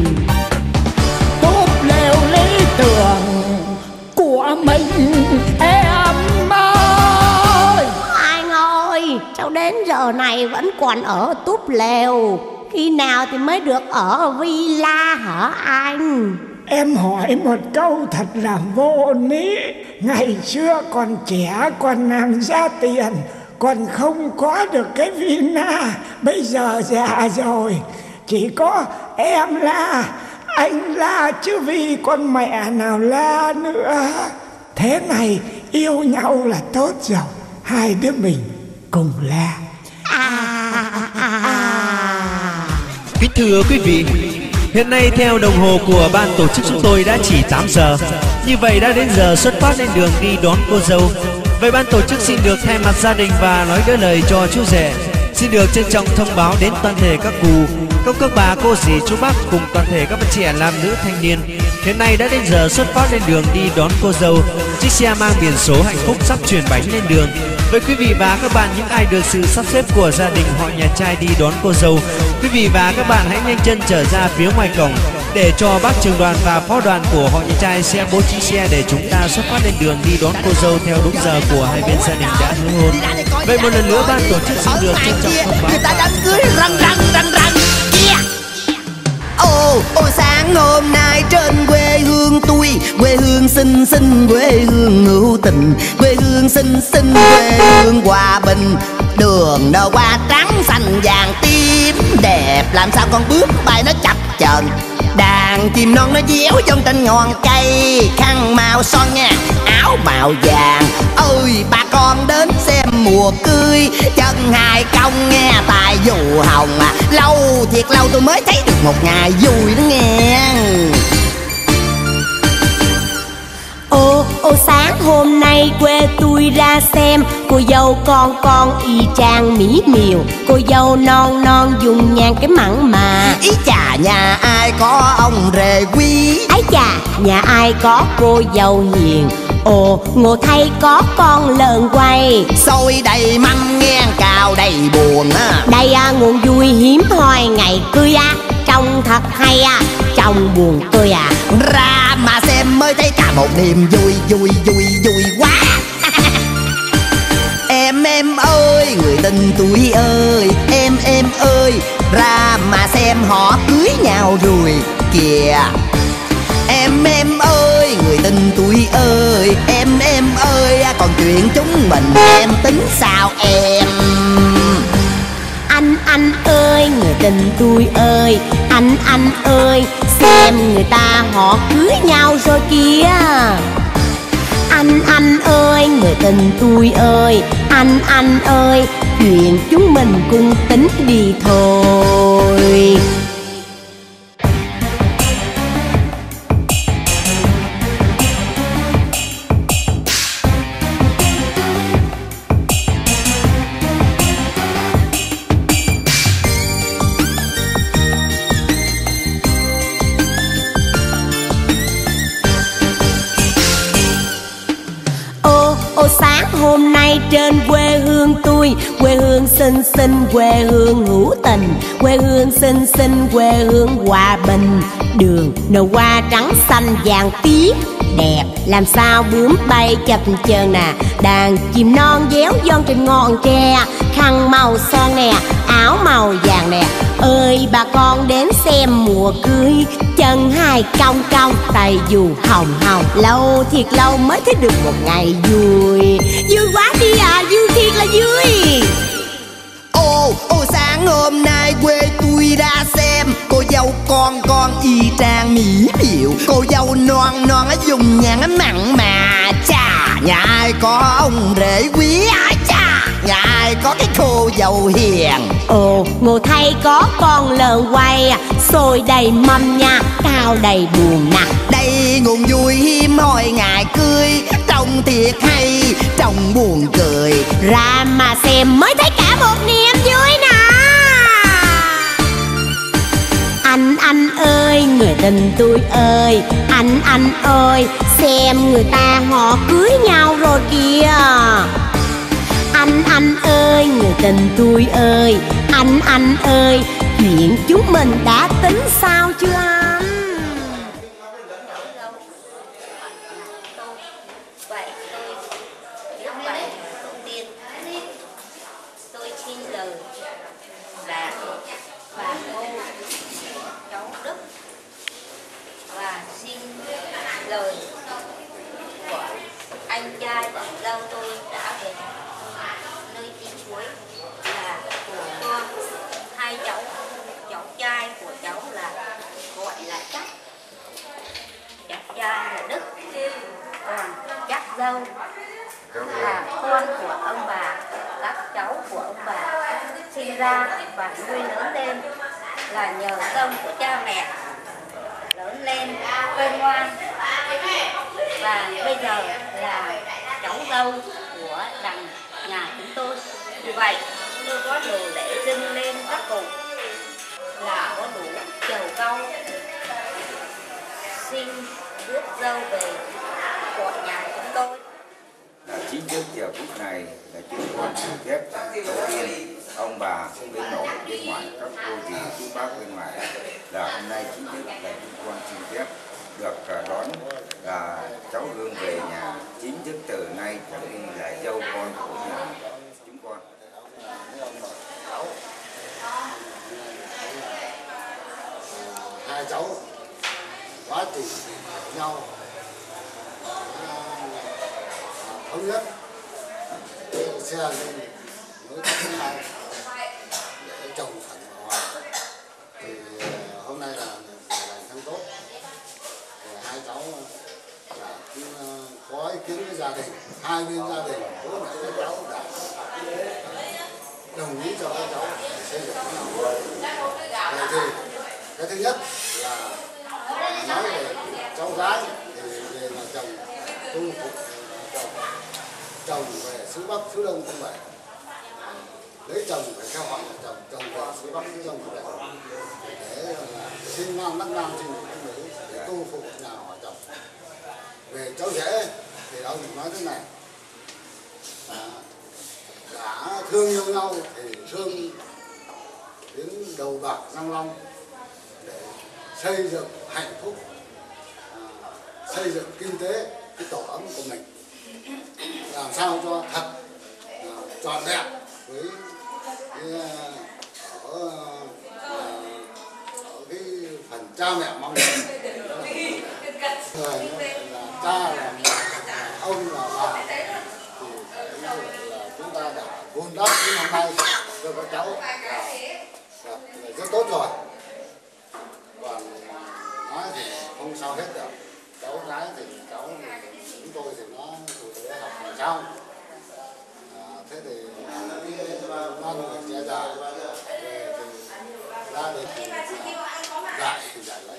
Túp lều lý tưởng của mình em ơi. Anh ơi, sao đến giờ này vẫn còn ở túp lều? Khi nào thì mới được ở villa hả anh? Em hỏi một câu thật là vô lý. Ngày xưa còn trẻ còn làm ra tiền, còn không có được cái villa. Bây giờ già rồi, chỉ có em la, anh la, chứ vì con mẹ nào la nữa. Thế này yêu nhau là tốt rồi, hai đứa mình cùng la. À, à, à. Kính thưa quý vị, hiện nay theo đồng hồ của ban tổ chức chúng tôi đã chỉ tám giờ. Như vậy đã đến giờ xuất phát lên đường đi đón cô dâu. Vậy ban tổ chức xin được thay mặt gia đình và nói đỡ lời cho chú rể, xin được trân trọng thông báo đến toàn thể các cụ, các các bà, cô dì, chú bác cùng toàn thể các bạn trẻ nam nữ thanh niên Hiện nay đã đến giờ xuất phát lên đường đi đón cô dâu. Chiếc xe mang biển số hạnh phúc sắp chuyển bánh lên đường. Với quý vị và các bạn, những ai được sự sắp xếp của gia đình họ nhà trai đi đón cô dâu, quý vị và các bạn hãy nhanh chân trở ra phía ngoài cổng để cho bác trưởng đoàn và phó đoàn của họ nhà trai sẽ bố trí xe để chúng ta xuất phát lên đường đi đón cô dâu theo đúng giờ của hai bên gia đình đã hứa hôn. Vậy một lần nữa ban tổ chức xin được trân trọng thông báo người ta đám cưới răng răng răng răng. Ô ô sáng hôm nay trên quê hương tôi, quê hương xinh xinh, quê hương hữu tình, quê hương xinh xinh, quê hương hòa bình. Đường đâu hoa trắng xanh vàng tím đẹp, làm sao con bước bay nó chập chờn. Đàn chim non nó déo trong trên ngọn cây, khăn màu son nha, áo màu vàng. Ôi bà con đến xem mùa cưới, chân hai cong nghe tài dù hồng à. Lâu thiệt lâu tôi mới thấy được một ngày vui đó nghe. Ô ô sáng hôm nay quê tôi ra xem, cô dâu con con y chang mỹ miều, cô dâu non non dùng nhang cái mặn mà. Ý chà nhà ai có ông rể quý, ấy chà nhà ai có cô dâu hiền. Ồ ngộ thay có con lợn quay, xôi đầy mâm nghe cào đầy buồn á. Đây à, nguồn vui hiếm hoi ngày cưới á, trông thật hay à, trông buồn tươi à. Ra mà xem mới thấy cả một niềm vui vui vui vui quá. Em em ơi người tình tuổi ơi, em em ơi, ra mà xem họ cưới nhau rồi kìa. Em em ơi người tình tuổi ơi, em em ơi, còn chuyện chúng mình em tính sao em. Anh anh ơi người tình tôi ơi, anh anh ơi, xem người ta họ cưới nhau rồi kìa. Anh anh ơi người tình tôi ơi, anh anh ơi, chuyện chúng mình cùng tính đi thôi. Ô sáng hôm nay trên quê hương tôi, quê hương xinh xinh, quê hương hữu tình, quê hương xinh xinh, quê hương hòa bình. Đường nở hoa trắng xanh vàng tím đẹp, làm sao bướm bay chập chờn nè. Đàn chim non déo giòn trên ngọn tre, khăn màu son nè, áo màu vàng nè. Ơi bà con đến xem mùa cưới, chân hai cong cong, tay dù hồng hồng. Lâu thiệt lâu mới thấy được một ngày vui, vui quá đi à, vui thiệt là vui. Ô ô sáng hôm nay quê tôi ra xem, cô dâu con con y chang mỹ miều, cô dâu non non ở dùng nhang mặn mà. Chà nhà ai có ông rể quý, chà nhà ai có cái cô dâu hiền. Ồ ngộ thay có con lợn quay, xôi đầy mâm nha, cao đầy buồn nè. Đây nguồn vui hiếm hoi ngày cưới, trông thiệt hay trông buồn cười. Ra mà xem mới thấy cả một niềm vui nè. Anh anh ơi người tình tôi ơi, anh anh ơi, xem người ta họ cưới nhau rồi kìa. Anh anh ơi người tình tôi ơi, anh anh ơi, chuyện chúng mình đã tính sao chưa anh? Vậy tôi lúc vậy đầu tiên tôi xin lời là bà cô cháu Đức, và xin lời của anh trai và dâu tôi đã về nơi chính cuối là của con. Hai cháu cháu trai của cháu là gọi là Chắc, cháu trai là Đức, còn Chắc dâu là con của ông bà, các cháu của ông bà sinh ra và nuôi lớn lên là nhờ công của cha mẹ, lớn lên khôn ngoan, và bây giờ là cháu dâu của đằng nhà chúng tôi. Vì vậy tôi có đồ lễ dâng lên các cụ là có đủ chầu cau, xin rước dâu về của nhà chúng tôi. Là chính thức giờ phút này là chúng con xin phép đầu tiên ông bà bên nội bên ngoài, các cô dì chú bác bên ngoài, là hôm nay chính thức là chúng con xin phép được đón là cháu Hương về nhà chính thức từ nay trở đi là dâu con của nhà chúng con. Hai cháu quá trình với nhau thống nhất xe lên nối thẳng hai để chồng phận hòa. Thì hôm nay là lành tháng tốt, thì hai cháu là cũng có ý kiến với gia đình, hai bên gia đình bố mẹ các cháu đã đồng ý cho các cháu xây dựng cái nào. Vậy thì cái thứ nhất là nói về cháu gái thì về là chồng tu phục chồng chồng về xứ Bắc xứ Đông cũng vậy, lấy chồng phải theo họ là chồng chồng về xứ Bắc xứ Đông cũng vậy, để là sinh nam đắc nam sinh nữ để tu phục nhà họ chồng. Về cháu rể thì ông nói thế này, à, đã thương yêu nhau thì thương đến đầu bạc răng long để xây dựng hạnh phúc, à, xây dựng kinh tế cái tổ ấm của mình, làm sao cho thật à, trọn vẹn với cái, ở, à, ở cái phần cha mẹ mong người là cha là mẹ, ông là bà, thì là chúng ta đã vun đắp những năm nay cho các cháu là, là, là rất tốt rồi. Còn nói thì không sao hết được. Cháu gái thì cháu chúng tôi thì nó tụi tôi học làm sao, à, thế thì mong người trẻ già về thì gia đình thì dạy thì dạy lấy,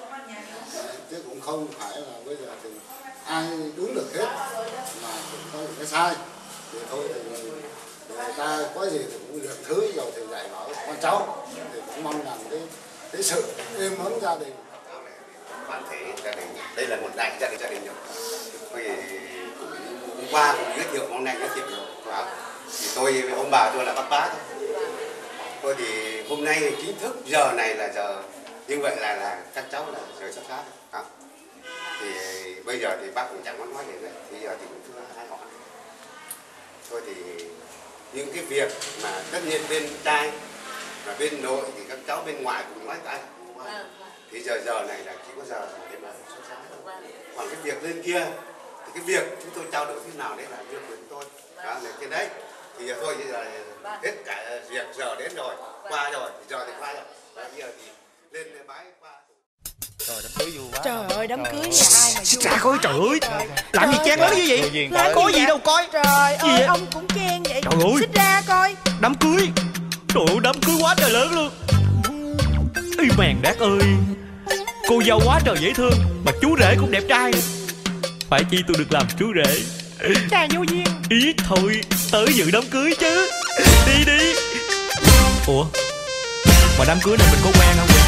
chứ cũng không phải là bây giờ thì ai đúng được hết mà cũng có cái sai, thì thôi thì người, người ta có gì thì cũng lượng thứ rồi thì dạy bảo con cháu, thì cũng mong rằng cái cái sự êm ấm gia đình, bản thể gia đình, đây là một đại gia đình gia đình rồi. Vì hôm qua cũng giới thiệu, hôm nay giới thiệu rồi, thì tôi ông bà tôi là bác bá thôi. Tôi thì hôm nay chính thức giờ này là giờ như vậy là là các cháu là giờ xuất phát đó. Thì bây giờ thì bác cũng chẳng muốn nói gì nữa, bây giờ thì cũng thưa hai họ. Thôi thì những cái việc mà tất nhiên bên trai và bên nội thì các cháu bên ngoài cũng nói cái. Thì giờ giờ này là chỉ có giờ để mà xuất phát. Còn cái việc lên kia thì cái việc chúng tôi trao đổi thế nào đấy là việc của chúng tôi. Đó là cái đấy. Thì giờ thôi bây giờ hết cả việc giờ đến rồi, qua rồi, giờ thì qua rồi. Bây giờ thì lên bái qua. Trời, đám cưới vui quá. Trời ơi, đám cưới nhà ai mà vui. Trời ơi, trời ơi, làm gì chen lắm cái gì? Có gì đâu coi. Trời ơi, ông cũng chen vậy. Trời ơi, xích ra coi. Đám cưới. Trời ơi, đám cưới quá trời lớn luôn. Ê mèn đát ơi, cô dâu quá trời dễ thương, mà chú rể cũng đẹp trai. Phải chi tôi được làm chú rể. Chà vô duyên. Ý thôi, tới dự đám cưới chứ. Đi đi. Ủa, mà đám cưới này mình có quen không vậy?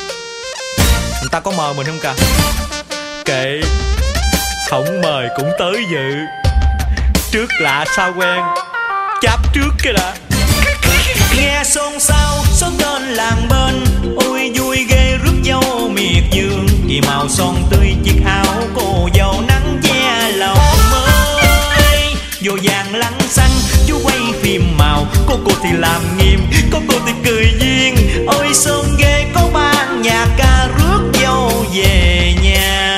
Người ta có mời mình không cả? Kệ, không mời cũng tới dự. Trước lạ sao quen, chắp trước cái đã. Nghe xôn xao xóm trên làng bên, ôi vui ghê rước dâu miệt vườn. Vì màu son tươi chiếc áo cô dâu nắng che lòng mới. Vô vàng lăng xăng chú quay phim màu, cô cô thì làm nghiêm, cô cô thì cười duyên. Ôi xôn ghê có ban nhạc ca rước dâu về nhà.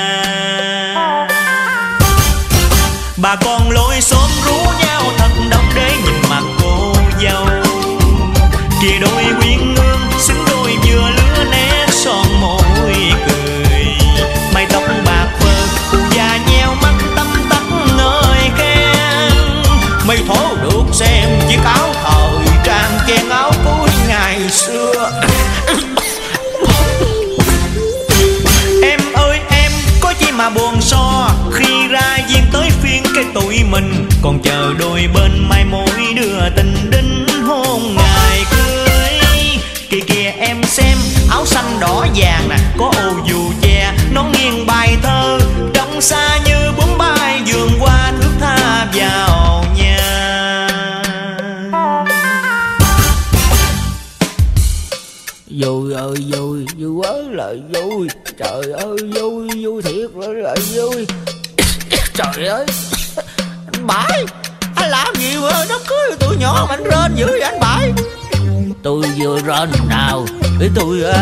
Bà con lối xóm rú nhau thật đông để nhìn mặt cô dâu. Kìa đôi quyến ngương xứng đôi vừa lứa nét son môi cười. Mái tóc bạc phơ cụ già nheo mắt tăm tắt ngợi khen. Mày thố được xem chiếc áo thời trang chen áo cuối ngày xưa. Em ơi em có chi mà buồn so, khi ra duyên tới phiên cái tụi mình còn chờ đôi bên mai mối đưa tình đính hôn ngày cưới. Kìa kìa em xem áo xanh đỏ vàng nè, có ô dù che nón vui vui thiệt rồi, vui. Trời ơi anh Bảy, anh làm gì mà đám cưới tụi nhỏ mà anh rên dữ vậy anh Bảy? Tôi vừa rên nào để tôi uh...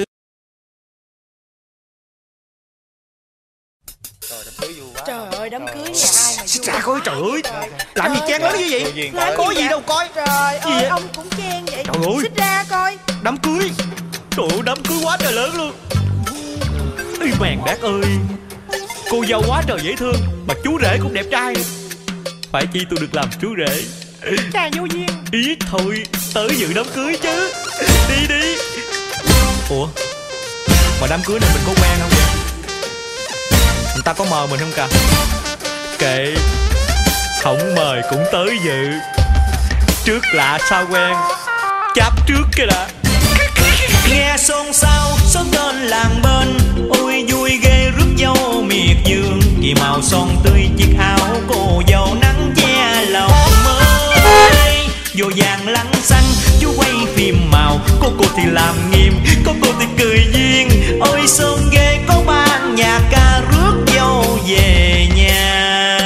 Trời ơi, đám cưới nhà ai mà vui. Trời ơi, trời ơi, làm gì chen lớn như vậy? Có gì đâu coi. Trời Gì ơi, vậy? ông cũng chen vậy. Trời ơi. Xích ra coi. Đám cưới. Trời ơi, đám cưới quá trời lớn luôn. Ê mèn bác ơi, cô dâu quá trời dễ thương, mà chú rể cũng đẹp trai. Phải chi tôi được làm chú rể. Trời vô duyên. Ý thôi, tới dự đám cưới chứ. Đi đi. Ủa, mà đám cưới này mình có quen không vậy? Người ta có mời mình không cả? Kệ, không mời cũng tới dự. Trước lạ sao quen, chắp trước cái đã. Nghe xôn xao số tên làng bên, ôi vui ghê rước dâu miệt vườn. Kỳ màu son tươi chiếc áo cô dâu nắng che lòng mới. Vô vàng lăng xăng chú quay phim màu, cô cô thì làm nghiêm, cô cô thì cười duyên. Ôi xôn ghê có ban nhạc ca rước dâu về nhà.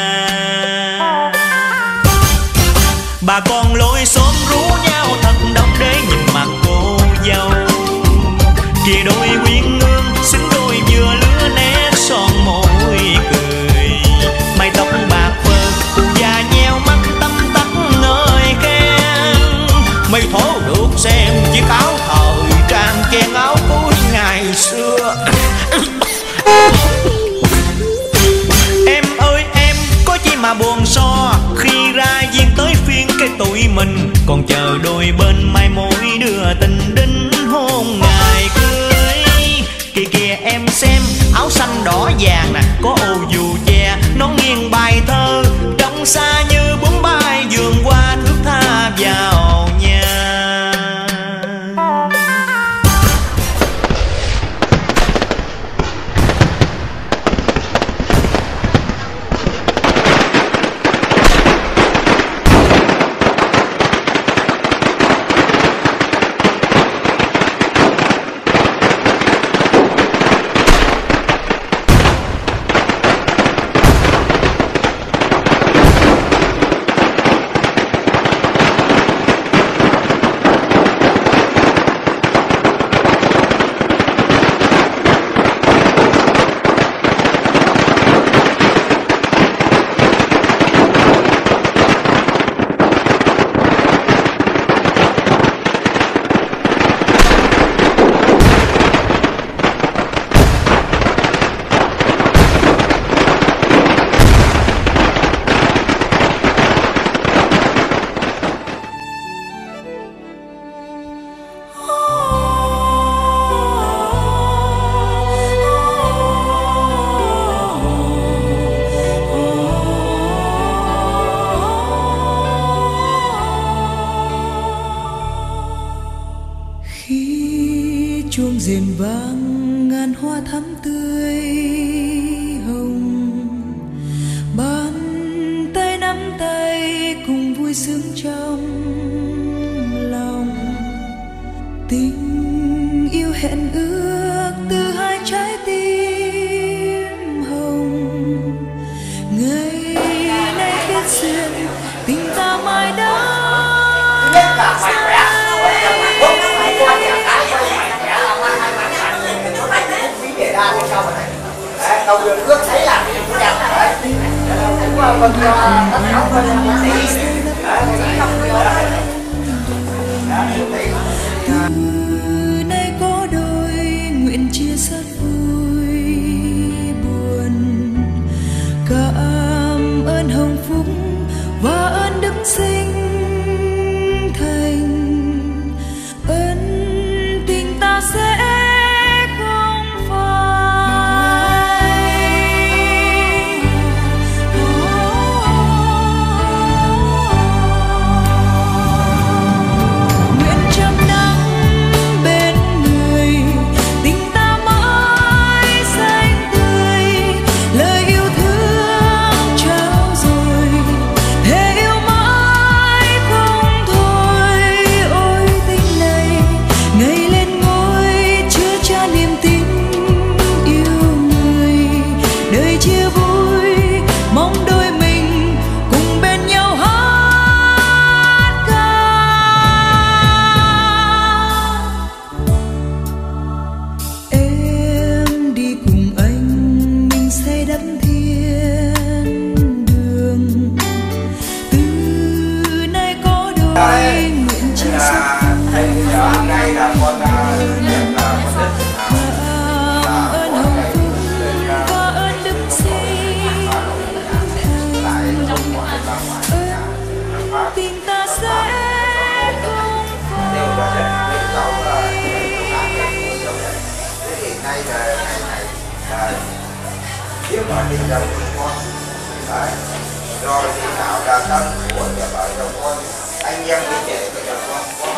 Bà con lối xóm rú nhau thật đông để nhìn mặt cô dâu. Kìa đôi quyến nương xứng đôi vừa lứa nét son môi cười. Mái tóc bạc phơ cụ già nheo mắt tăm tắt ngợi khen. Mày thố được xem chiếc áo thời trang chen áo cuối ngày xưa. Em ơi em có chi mà buồn so, khi ra duyên tới phiên cái tụi mình còn chờ đôi bên mai mối đưa tình đính hôn ngày cưới. Kìa kìa em xem áo xanh đỏ vàng nè, có ô dù che nó nghiêng bài thơ. Trong xa như bướm bay vườn qua thước tha vào nhà. chuông rền vang ngàn hoa thắm tươi hồng, bàn tay nắm tay cùng vui sướng trong lòng. Tình yêu hẹn ước từ hai trái tim hồng, ngày nay kết duyên tình ta mãi đó. Đầu đường ước thấy là cũng đẹp đấy. Cũng còn nhiều tất cả hơn là tí. Từ nay có đôi nguyện chia sẻ vui buồn, cảm ơn hồng phúc và ơn đức sinh thành, ơn tình ta sẽ Đấy. Nếu mà đi đâu cũng con. Đấy. Rồi thì tạo ra tâm của nhà vợ chồng con, anh em với trẻ với chồng con có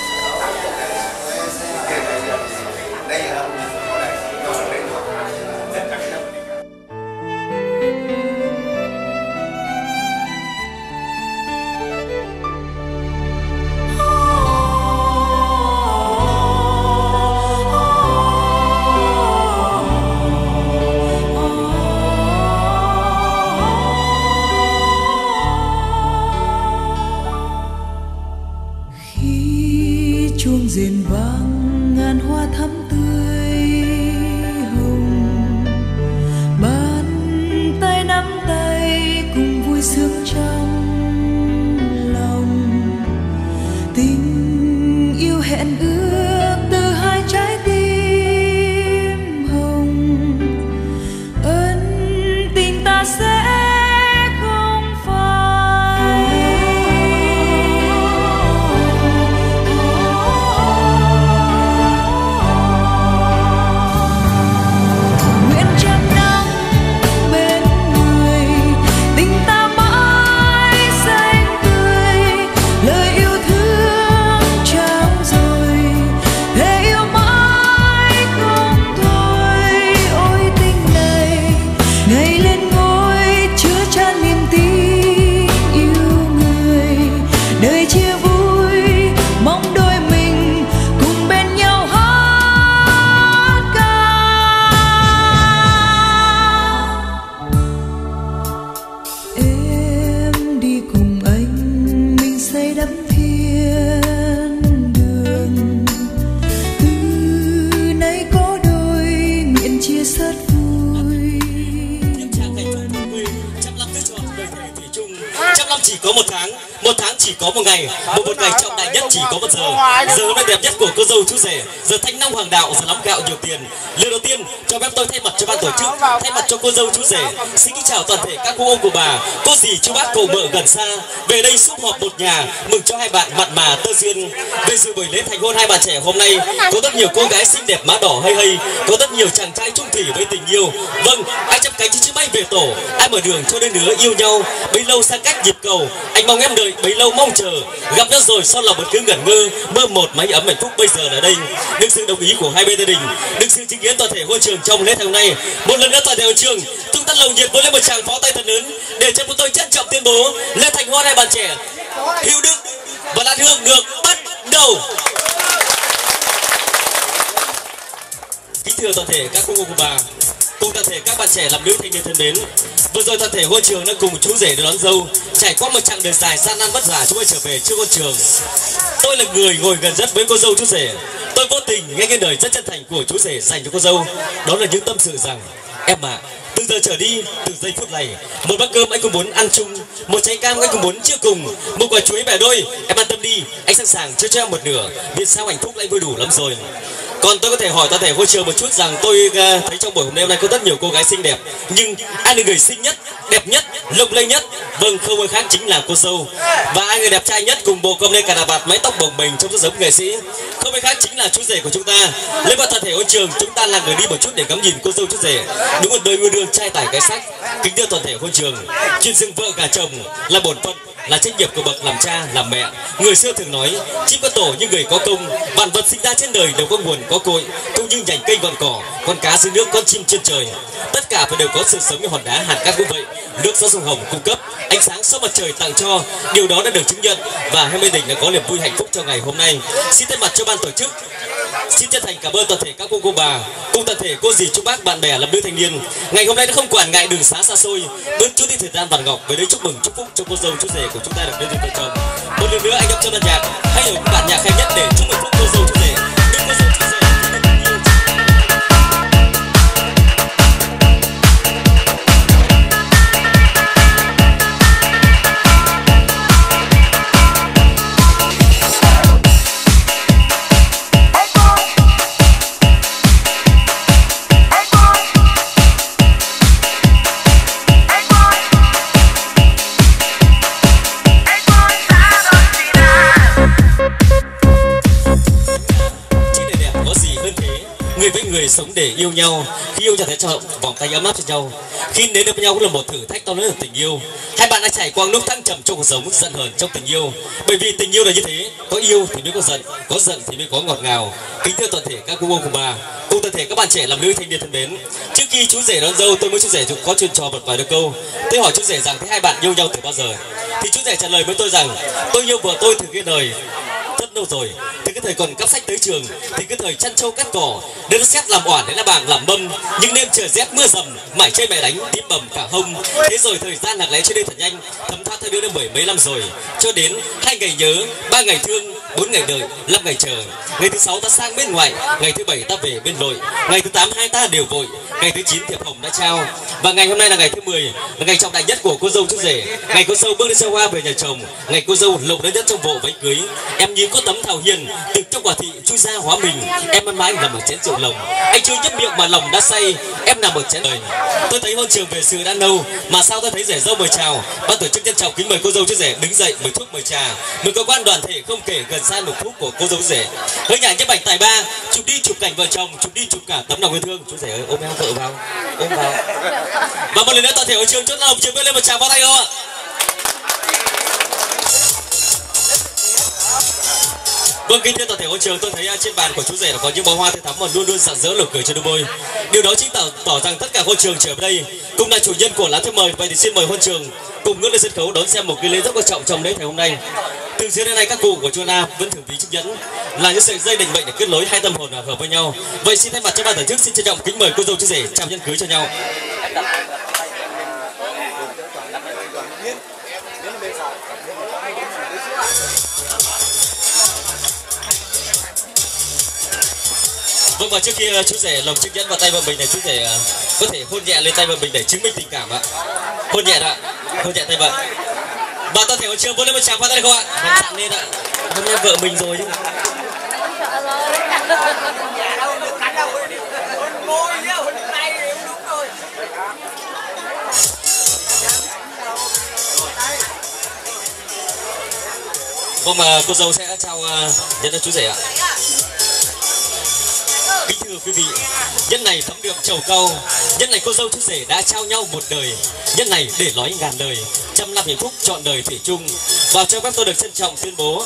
đây là rền vang ngàn hoa thắm tươi hồng, bàn tay nắm tay cùng vui sướng trong lòng. Tình yêu hẹn ước từ hai trái tim hồng, ân tình ta sẽ không phai. Chỉ có một tháng, một tháng chỉ có một ngày, một một ngày trọng đại nhất chỉ có một giờ. Giờ hôm nay đẹp nhất của cô dâu chú rể, giờ thanh long hoàng đạo, giờ lắm gạo nhiều tiền. Lời đầu tiên cho phép tôi thay mặt cho ban tổ chức, thay mặt cho cô dâu chú rể, xin kính chào toàn thể các cô ông của bà, cô dì chú bác cậu mợ gần xa về đây sum họp một nhà mừng cho hai bạn mặn mà tơ duyên. Về dự buổi lễ thành hôn hai bạn trẻ hôm nay có rất nhiều cô gái xinh đẹp má đỏ hay hay, có rất nhiều chàng trai trung thủy với tình yêu. Vâng, ai chấp cánh chiếc bay về tổ, ai mở đường cho đôi đứa yêu nhau, bấy lâu xa cách nhịp cầu. Anh mong em đợi bấy lâu mong chờ, gặp nhau rồi sau lòng một cứ ngẩn ngơ, mơ một mái ấm hạnh phúc bây giờ là đây. Được sự đồng ý của hai bên gia đình, được sự chứng kiến toàn thể hôn trường trong lễ hôm nay, một lần nữa toàn thể hôn trường chúng ta lồng nhiệt với lên một tràng pháo tay thật lớn để cho chúng tôi trân trọng tuyên bố lễ thành hôn hai bạn trẻ Hữu Đức và Lan Hương được bắt đầu. Kính thưa toàn thể các cô cô bà, cùng toàn thể các bạn trẻ làm nữ thanh niên thân mến, vừa rồi toàn thể hôn trường đã cùng chú rể đón dâu trải qua một chặng đường dài gian nan vất vả, chúng tôi trở về trước hôn trường. Tôi là người ngồi gần nhất với cô dâu chú rể, tôi vô tình nghe cái lời rất chân thành của chú rể dành cho cô dâu, đó là những tâm sự rằng em ạ, à, từ giờ trở đi, từ giây phút này, một bát cơm anh cũng muốn ăn chung, một trái cam anh cũng muốn chia cùng, một quả chuối bẻ đôi, em an tâm đi, anh sẵn sàng chia cho em một nửa, vì sao hạnh phúc anh vui đủ lắm rồi. Còn tôi có thể hỏi toàn thể hôn trường một chút rằng tôi uh, thấy trong buổi hôm nay hôm nay có rất nhiều cô gái xinh đẹp, nhưng ai là người xinh nhất, đẹp nhất, lộng lẫy nhất? Vâng, không ai khác chính là cô dâu. Và ai người đẹp trai nhất cùng bộ com lê cà vạt, mái tóc bồng bềnh trông rất giống nghệ sĩ, không ai khác chính là chú rể của chúng ta. Lên vào toàn thể hôn trường chúng ta là người đi một chút để ngắm nhìn cô dâu chú rể, đúng một đời yêu đương trai tải cái sắc. Kính thưa toàn thể hôn trường, chuyên dựng vợ gả chồng là bổn phận, là trách nhiệm của bậc làm cha làm mẹ. Người xưa thường nói chim có tổ như người có công, vạn vật sinh ra trên đời đều có nguồn có cội, cũng như nhành cây ngọn cỏ, con cá dưới nước, con chim trên trời, tất cả phải đều có sự sống như hòn đá hạt cát cũng vậy. Nước do sông Hồng cung cấp, ánh sáng sau mặt trời tặng cho, điều đó đã được chứng nhận và hai bên đình đã có niềm vui hạnh phúc cho ngày hôm nay. Xin thay mặt cho ban tổ chức, xin chân thành cảm ơn toàn thể các cô cô bà cùng toàn thể cô dì chú bác bạn bè làm nữ thanh niên ngày hôm nay đã không quản ngại đường xá xa xôi, bớt chút đi thời gian vàng ngọc về đây chúc mừng chúc phúc cho cô dâu chú rể của chúng ta được đến với vợ chồng. Một lần nữa anh em cho ban nhạc hãy ở bản nhạc hay nhất để chúc mừng phúc cô dâu chú rể. Đưa cô dâu chú rể. Người với người sống để yêu nhau, Khi yêu cho thấy cho vòng tay ấm áp cho nhau, khi đến được với nhau cũng là một thử thách to lớn của tình yêu. Hai bạn đã trải qua lúc thăng trầm trong cuộc sống, giận hờn trong tình yêu. Bởi vì tình yêu là như thế, có yêu thì mới có giận, có giận thì mới có ngọt ngào. Kính thưa toàn thể các cô cô cùng bà, cùng toàn thể các bạn trẻ làm nữ thanh niên thân mến. Trước khi chú rể đón dâu, tôi muốn chú rể có chuyên trò một vài đôi câu. Tôi hỏi chú rể rằng thế hai bạn yêu nhau từ bao giờ? Thì chú rể trả lời với tôi rằng tôi yêu vợ tôi từ cái đời rất lâu rồi, từ cái thời còn cắp sách tới trường, thì cái thời chăn trâu cắt cỏ, đến xét làm oản đến là bảng làm mâm, những đêm trời rét mưa dầm, mải chơi mẹ đánh tím bầm cả hông. Thế rồi thời gian lạc lẽ chơi đi thật nhanh, thấm thoát theo đứa đã mười mấy năm rồi, cho đến hai ngày nhớ, ba ngày thương, bốn ngày đợi, năm ngày chờ. Ngày thứ sáu ta sang bên ngoài, ngày thứ bảy ta về bên nội, ngày thứ tám hai ta đều vội, ngày thứ chín thiệp hồng đã trao, và ngày hôm nay là ngày thứ mười, là ngày trọng đại nhất của cô dâu chú rể. Ngày cô dâu bước đi xe hoa về nhà chồng, ngày cô dâu lộng lớn nhất trong bộ váy cưới. Em như có tấm thảo hiền từ trong quả thị chui ra hóa mình, em ăn mãi nằm ở chén rượu lồng, anh chưa nhấp miệng mà lòng đã say, em nằm ở chén đời. Tôi thấy hôn trường về sự đã lâu, mà sao tôi thấy rể dâu mời chào. Ban tổ chức trân trọng kính mời cô dâu chú rể đứng dậy mời thuốc mời trà, mời cơ quan đoàn thể không kể gần xa nục thuốc của cô dâu chú rể. Hơi nhà nhấp ảnh tài ba, chụp đi chụp cảnh vợ chồng, chụp đi chụp cả tấm lòng yêu thương. Chú rể ơi ôm em vợ vào, ôm vào. Và một lần nữa toàn thể hội trường chốt lòng trường lên một tràng pháo tay không ạ? Vâng, kính thưa toàn thể hội trường, tôi thấy trên bàn của chú rể là có những bó hoa tươi thắm mà luôn luôn rạng rỡ nụ cười trên đôi môi. Điều đó chính tỏ tỏ rằng tất cả hội trường trở về đây cũng là chủ nhân của lá thư mời. Vậy thì xin mời hội trường cùng ngước lên sân khấu đón xem một cái lễ rất quan trọng trong lễ ngày hôm nay. Từ xưa đến nay các cụ của Chuông La vẫn thường ví chiếc nhẫn là những sợi dây định mệnh để kết nối hai tâm hồn hợp với nhau. Vậy xin thay mặt cho ban tổ chức xin trân trọng kính mời cô dâu chú rể trao nhẫn cưới cho nhau. Vâng, và trước khi chú rể lồng chiếc nhẫn vào tay vợ mình này, chú rể uh, có thể hôn nhẹ lên tay vợ mình để chứng minh tình cảm ạ. Hôn nhẹ ạ, hôn nhẹ tay vợ. Và toàn thể hội trường vỗ lên một tràng pháo tay không ạ? Hôn sẵn lên ạ. Hôn nhẹ vợ mình rồi chứ. Vâng, mà cô dâu sẽ trao uh, nhẫn cho chú rể ạ. Kính thưa quý vị, nhân này thấm đượm trầu câu, nhân này cô dâu chú rể đã trao nhau một đời, nhân này để nói ngàn đời, trăm năm hạnh phúc trọn đời thủy chung. Và cho phép tôi được trân trọng tuyên bố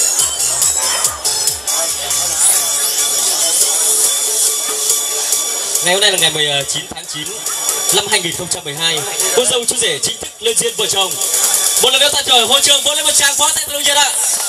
ngày hôm nay là ngày mười chín tháng chín năm hai nghìn không trăm mười hai, cô dâu chú rể chính thức lên duyên vợ chồng. Một lần nữa ta trời hội trường vỗ lên một tràng pháo tay thật nhiệt ạ.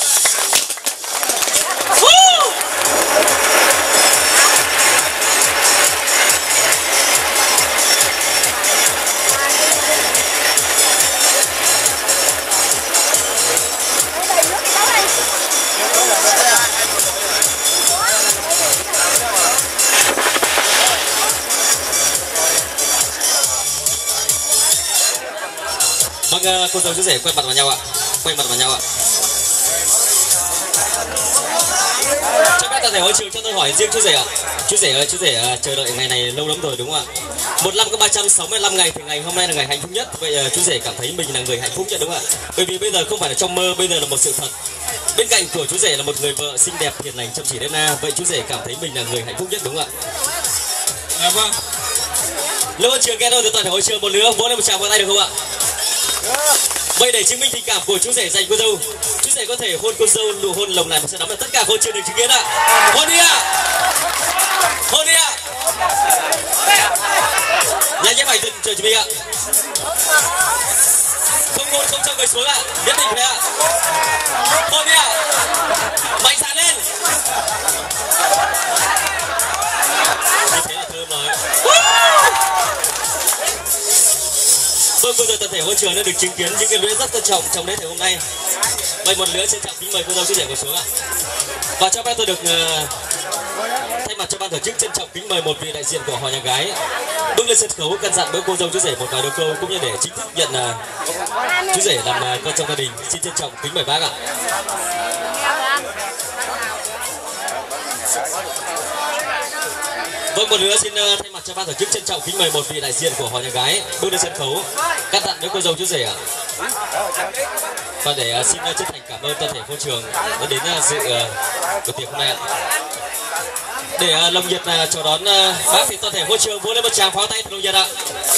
Vâng, cô dâu chú rể quay mặt vào nhau ạ, quay mặt vào nhau ạ. Cho phép toàn thể hội trường cho tôi hỏi riêng chú rể ạ. Chú rể ơi, chú rể chờ đợi ngày này lâu lắm rồi đúng không ạ? Một năm có ba trăm sáu mươi lăm ngày thì ngày hôm nay là ngày hạnh phúc nhất. Vậy chú rể cảm thấy mình là người hạnh phúc nhất đúng không ạ? Bởi vì bây giờ không phải là trong mơ, bây giờ là một sự thật. Bên cạnh của chú rể là một người vợ xinh đẹp, hiền lành, chăm chỉ đến na. Vậy chú rể cảm thấy mình là người hạnh phúc nhất đúng không ạ? Dạ vâng. Lúc hội trường nghe thôi thì toàn thể hội trường một lứa vỗ lên một tràng vào tay được không ạ? Vậy để chứng minh tình cảm của chú rể dành cô dâu, chú rể có thể hôn cô dâu nụ hôn lồng này mà sẽ đóng là tất cả hội trường được chứng kiến ạ. Hôn đi ạ, hôn đi ạ. Nhà nhé phải chuẩn bị ạ. Không hôn không cho người xuống ạ, nhất định phải ạ. Hôn đi ạ, mạnh dạn lên. Như thế là thơm rồi. Vâng, vừa rồi toàn thể hội trường đã được chứng kiến những cái lễ rất quan trọng trong lễ ngày hôm nay. Vậy một lễ trân trọng kính mời cô dâu chú rể ngồi xuống ạ. Và cho phép tôi được uh, thay mặt cho ban tổ chức trân trọng kính mời một vị đại diện của họ nhà gái bước lên sân khấu căn dặn với cô dâu chú rể một vài đôi câu cũng như để chính thức nhận uh, chú rể làm uh, con trong gia đình. Xin trân trọng kính mời bác ạ. Vâng, một nữa xin uh, thay mặt cho ban tổ chức trân trọng kính mời một vị đại diện của họ nhà gái bước lên sân khấu căn dặn với cô dâu chú rể ạ. Và để uh, xin uh, chân thành cảm ơn toàn thể hội trường đã đến uh, dự uh, buổi tiệc hôm nay ạ. Để uh, lồng nhiệt uh, chào đón uh, bác thì toàn thể hội trường vỗ lên một tràng pháo tay lồng nhiệt ạ.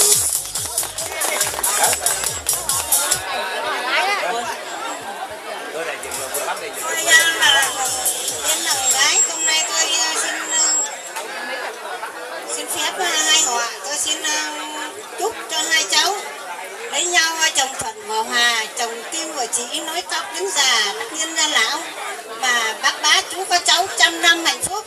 Hôm nay tôi xin xin phép hai họ, tôi xin chúc cho hai cháu lấy nhau chồng thuận và hòa, chồng tiêu và chỉ nối tóc đến già, nhân ra lão, mà bác bá chú có cháu trăm năm hạnh phúc.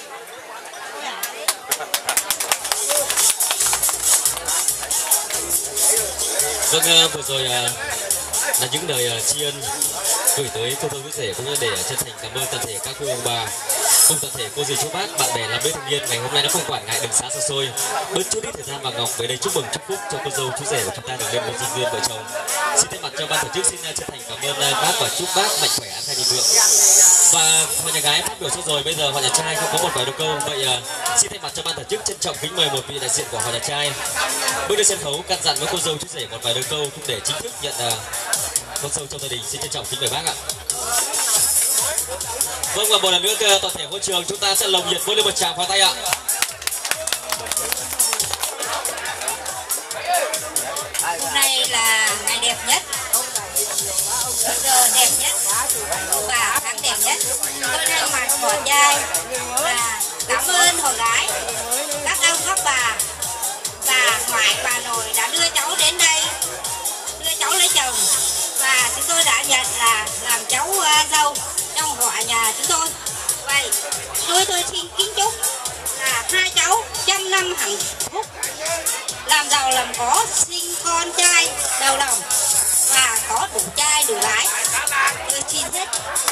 Vâng, vừa rồi là những lời tri ân gửi tới cô dâu chú rể, cũng như để chân thành cảm ơn toàn thể các cô ông bà cùng toàn thể cô dì chú bác, bạn bè làm bếp thanh niên ngày hôm nay đã không quản ngại đường xa xa xôi, bớt chút ít thời gian và ngọc về đây chúc mừng chúc phúc cho cô dâu chú rể của chúng ta được lên một duyên duyên vợ chồng. Xin thay mặt cho ban tổ chức xin chân thành cảm ơn bác và chúc bác mạnh khỏe an khang thịnh vượng. Và họ nhà gái phát biểu xong rồi, bây giờ họ nhà trai không có một vài đôi câu, vậy uh, xin thay mặt cho ban tổ chức trân trọng kính mời một vị đại diện của họ nhà trai bước lên sân khấu căn dặn với cô dâu chú rể một vài đôi câu để chính thức nhận uh, con dâu trong gia đình. Xin trân trọng kính mời bác ạ. Vâng, và một lần nữa toàn thể hội trường chúng ta sẽ lồng nhiệt với lên một tràng pháo tay ạ. Hôm nay là ngày đẹp nhất, giờ đẹp nhất và tháng đẹp nhất. Tôi thay mặt họ trai là cảm ơn họ gái, các ông các bà và ngoại bà nội đã đưa cháu đến đây, đưa cháu lấy chồng, và chúng tôi đã nhận là làm cháu uh, dâu trong họ nhà chúng tôi. Vậy tôi tôi xin kính chúc là hai cháu trăm năm hạnh phúc, làm giàu làm có, sinh con trai đầu lòng và có đủ trai đủ gái. Tôi xin hết.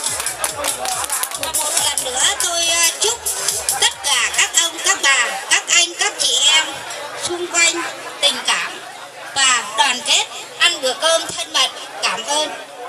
Và một lần nữa tôi chúc tất cả các ông các bà, các anh các chị em xung quanh tình cảm và đoàn kết, ăn bữa cơm thân mật. Cảm ơn.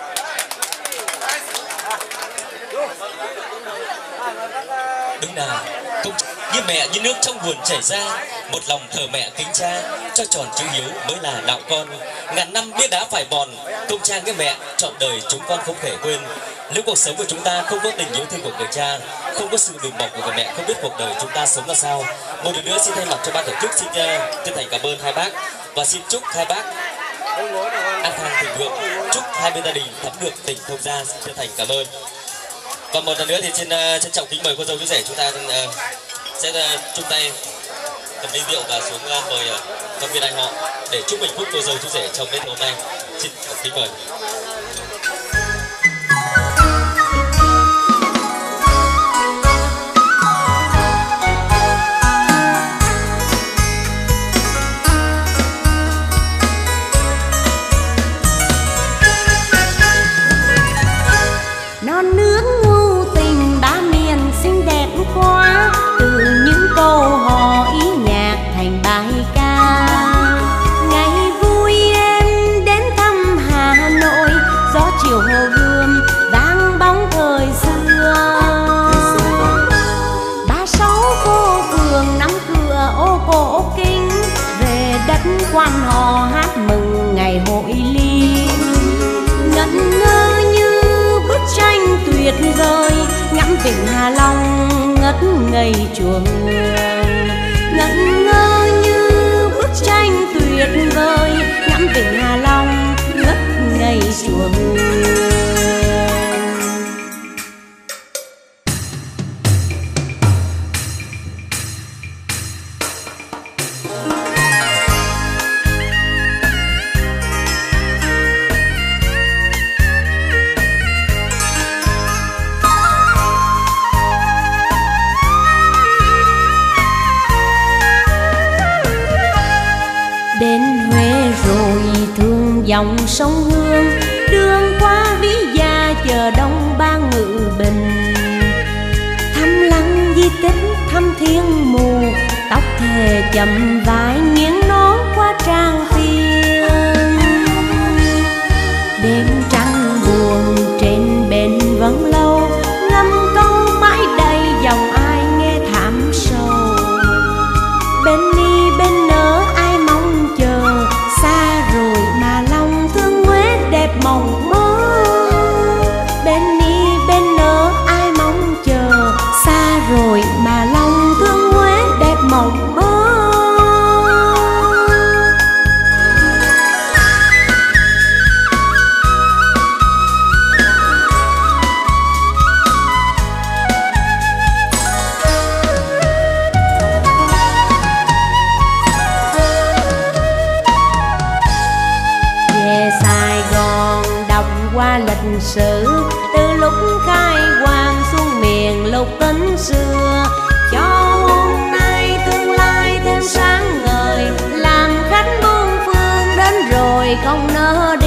Đúng là công như mẹ như nước trong nguồn chảy ra, một lòng thờ mẹ kính cha, cho tròn chữ hiếu mới là đạo con. Ngàn năm biết đá phải bòn, công trang với mẹ trọn đời chúng con không thể quên. Nếu cuộc sống của chúng ta không có tình yêu thương của người cha, không có sự đùm bọc của người mẹ, không biết cuộc đời chúng ta sống ra sao. Một lần nữa xin thay mặt cho ban tổ chức xin uh, chân thành cảm ơn hai bác và xin chúc hai bác an khang thịnh vượng, chúc hai bên gia đình thắm được tình thông gia. Chân thành cảm ơn. Và một lần nữa thì xin uh, trân trọng kính mời cô dâu chú rể chúng ta uh, sẽ uh, chung tay cầm ly rượu và xuống uh, mời uh, con viên anh họ để chúc mừng phúc cô dâu chú rể trong đêm hôm nay. Xin kính mời. Non nước ngu tình ba miền xinh đẹp quá, từ những câu hò ý nhạc thành bài ca. Ngày vui em đến thăm Hà Nội, gió chiều Hồ Gươm vang bóng thời xưa. Ba sáu cô phường nắm cửa ô cổ kinh, về đất quan họ hát mừng ngày hội ly. Ngẩn ngơ như bức tranh tuyệt vời, ngắm vịnh Hạ Long ngất ngây chùa Hương. Ngẩn ngơ như bức tranh tuyệt vời, ngắm vịnh Hạ Long ngất ngây chùa Hương. Dòng sông Hương đường qua Ví Gia chờ đông ba Ngự Bình. Thăm lăng di tích thăm thiên mù, tóc thề chậm vải nghiêng nón qua trang tiên. Đêm trăng buồn trên bến vẫn lâu, ngâm câu mãi đầy dòng ai nghe thảm sầu. Bên ni bên nỡ ai mong chờ, xa rồi mà lòng thương Huế đẹp mộng mơ. Bên ni bên nỡ ai mong chờ, xa rồi mà lòng qua lịch sử, từ lúc khai hoàng xuống miền lục tính xưa, cho hôm nay tương lai thêm sáng ngời, làm khách muôn phương đến rồi không nỡ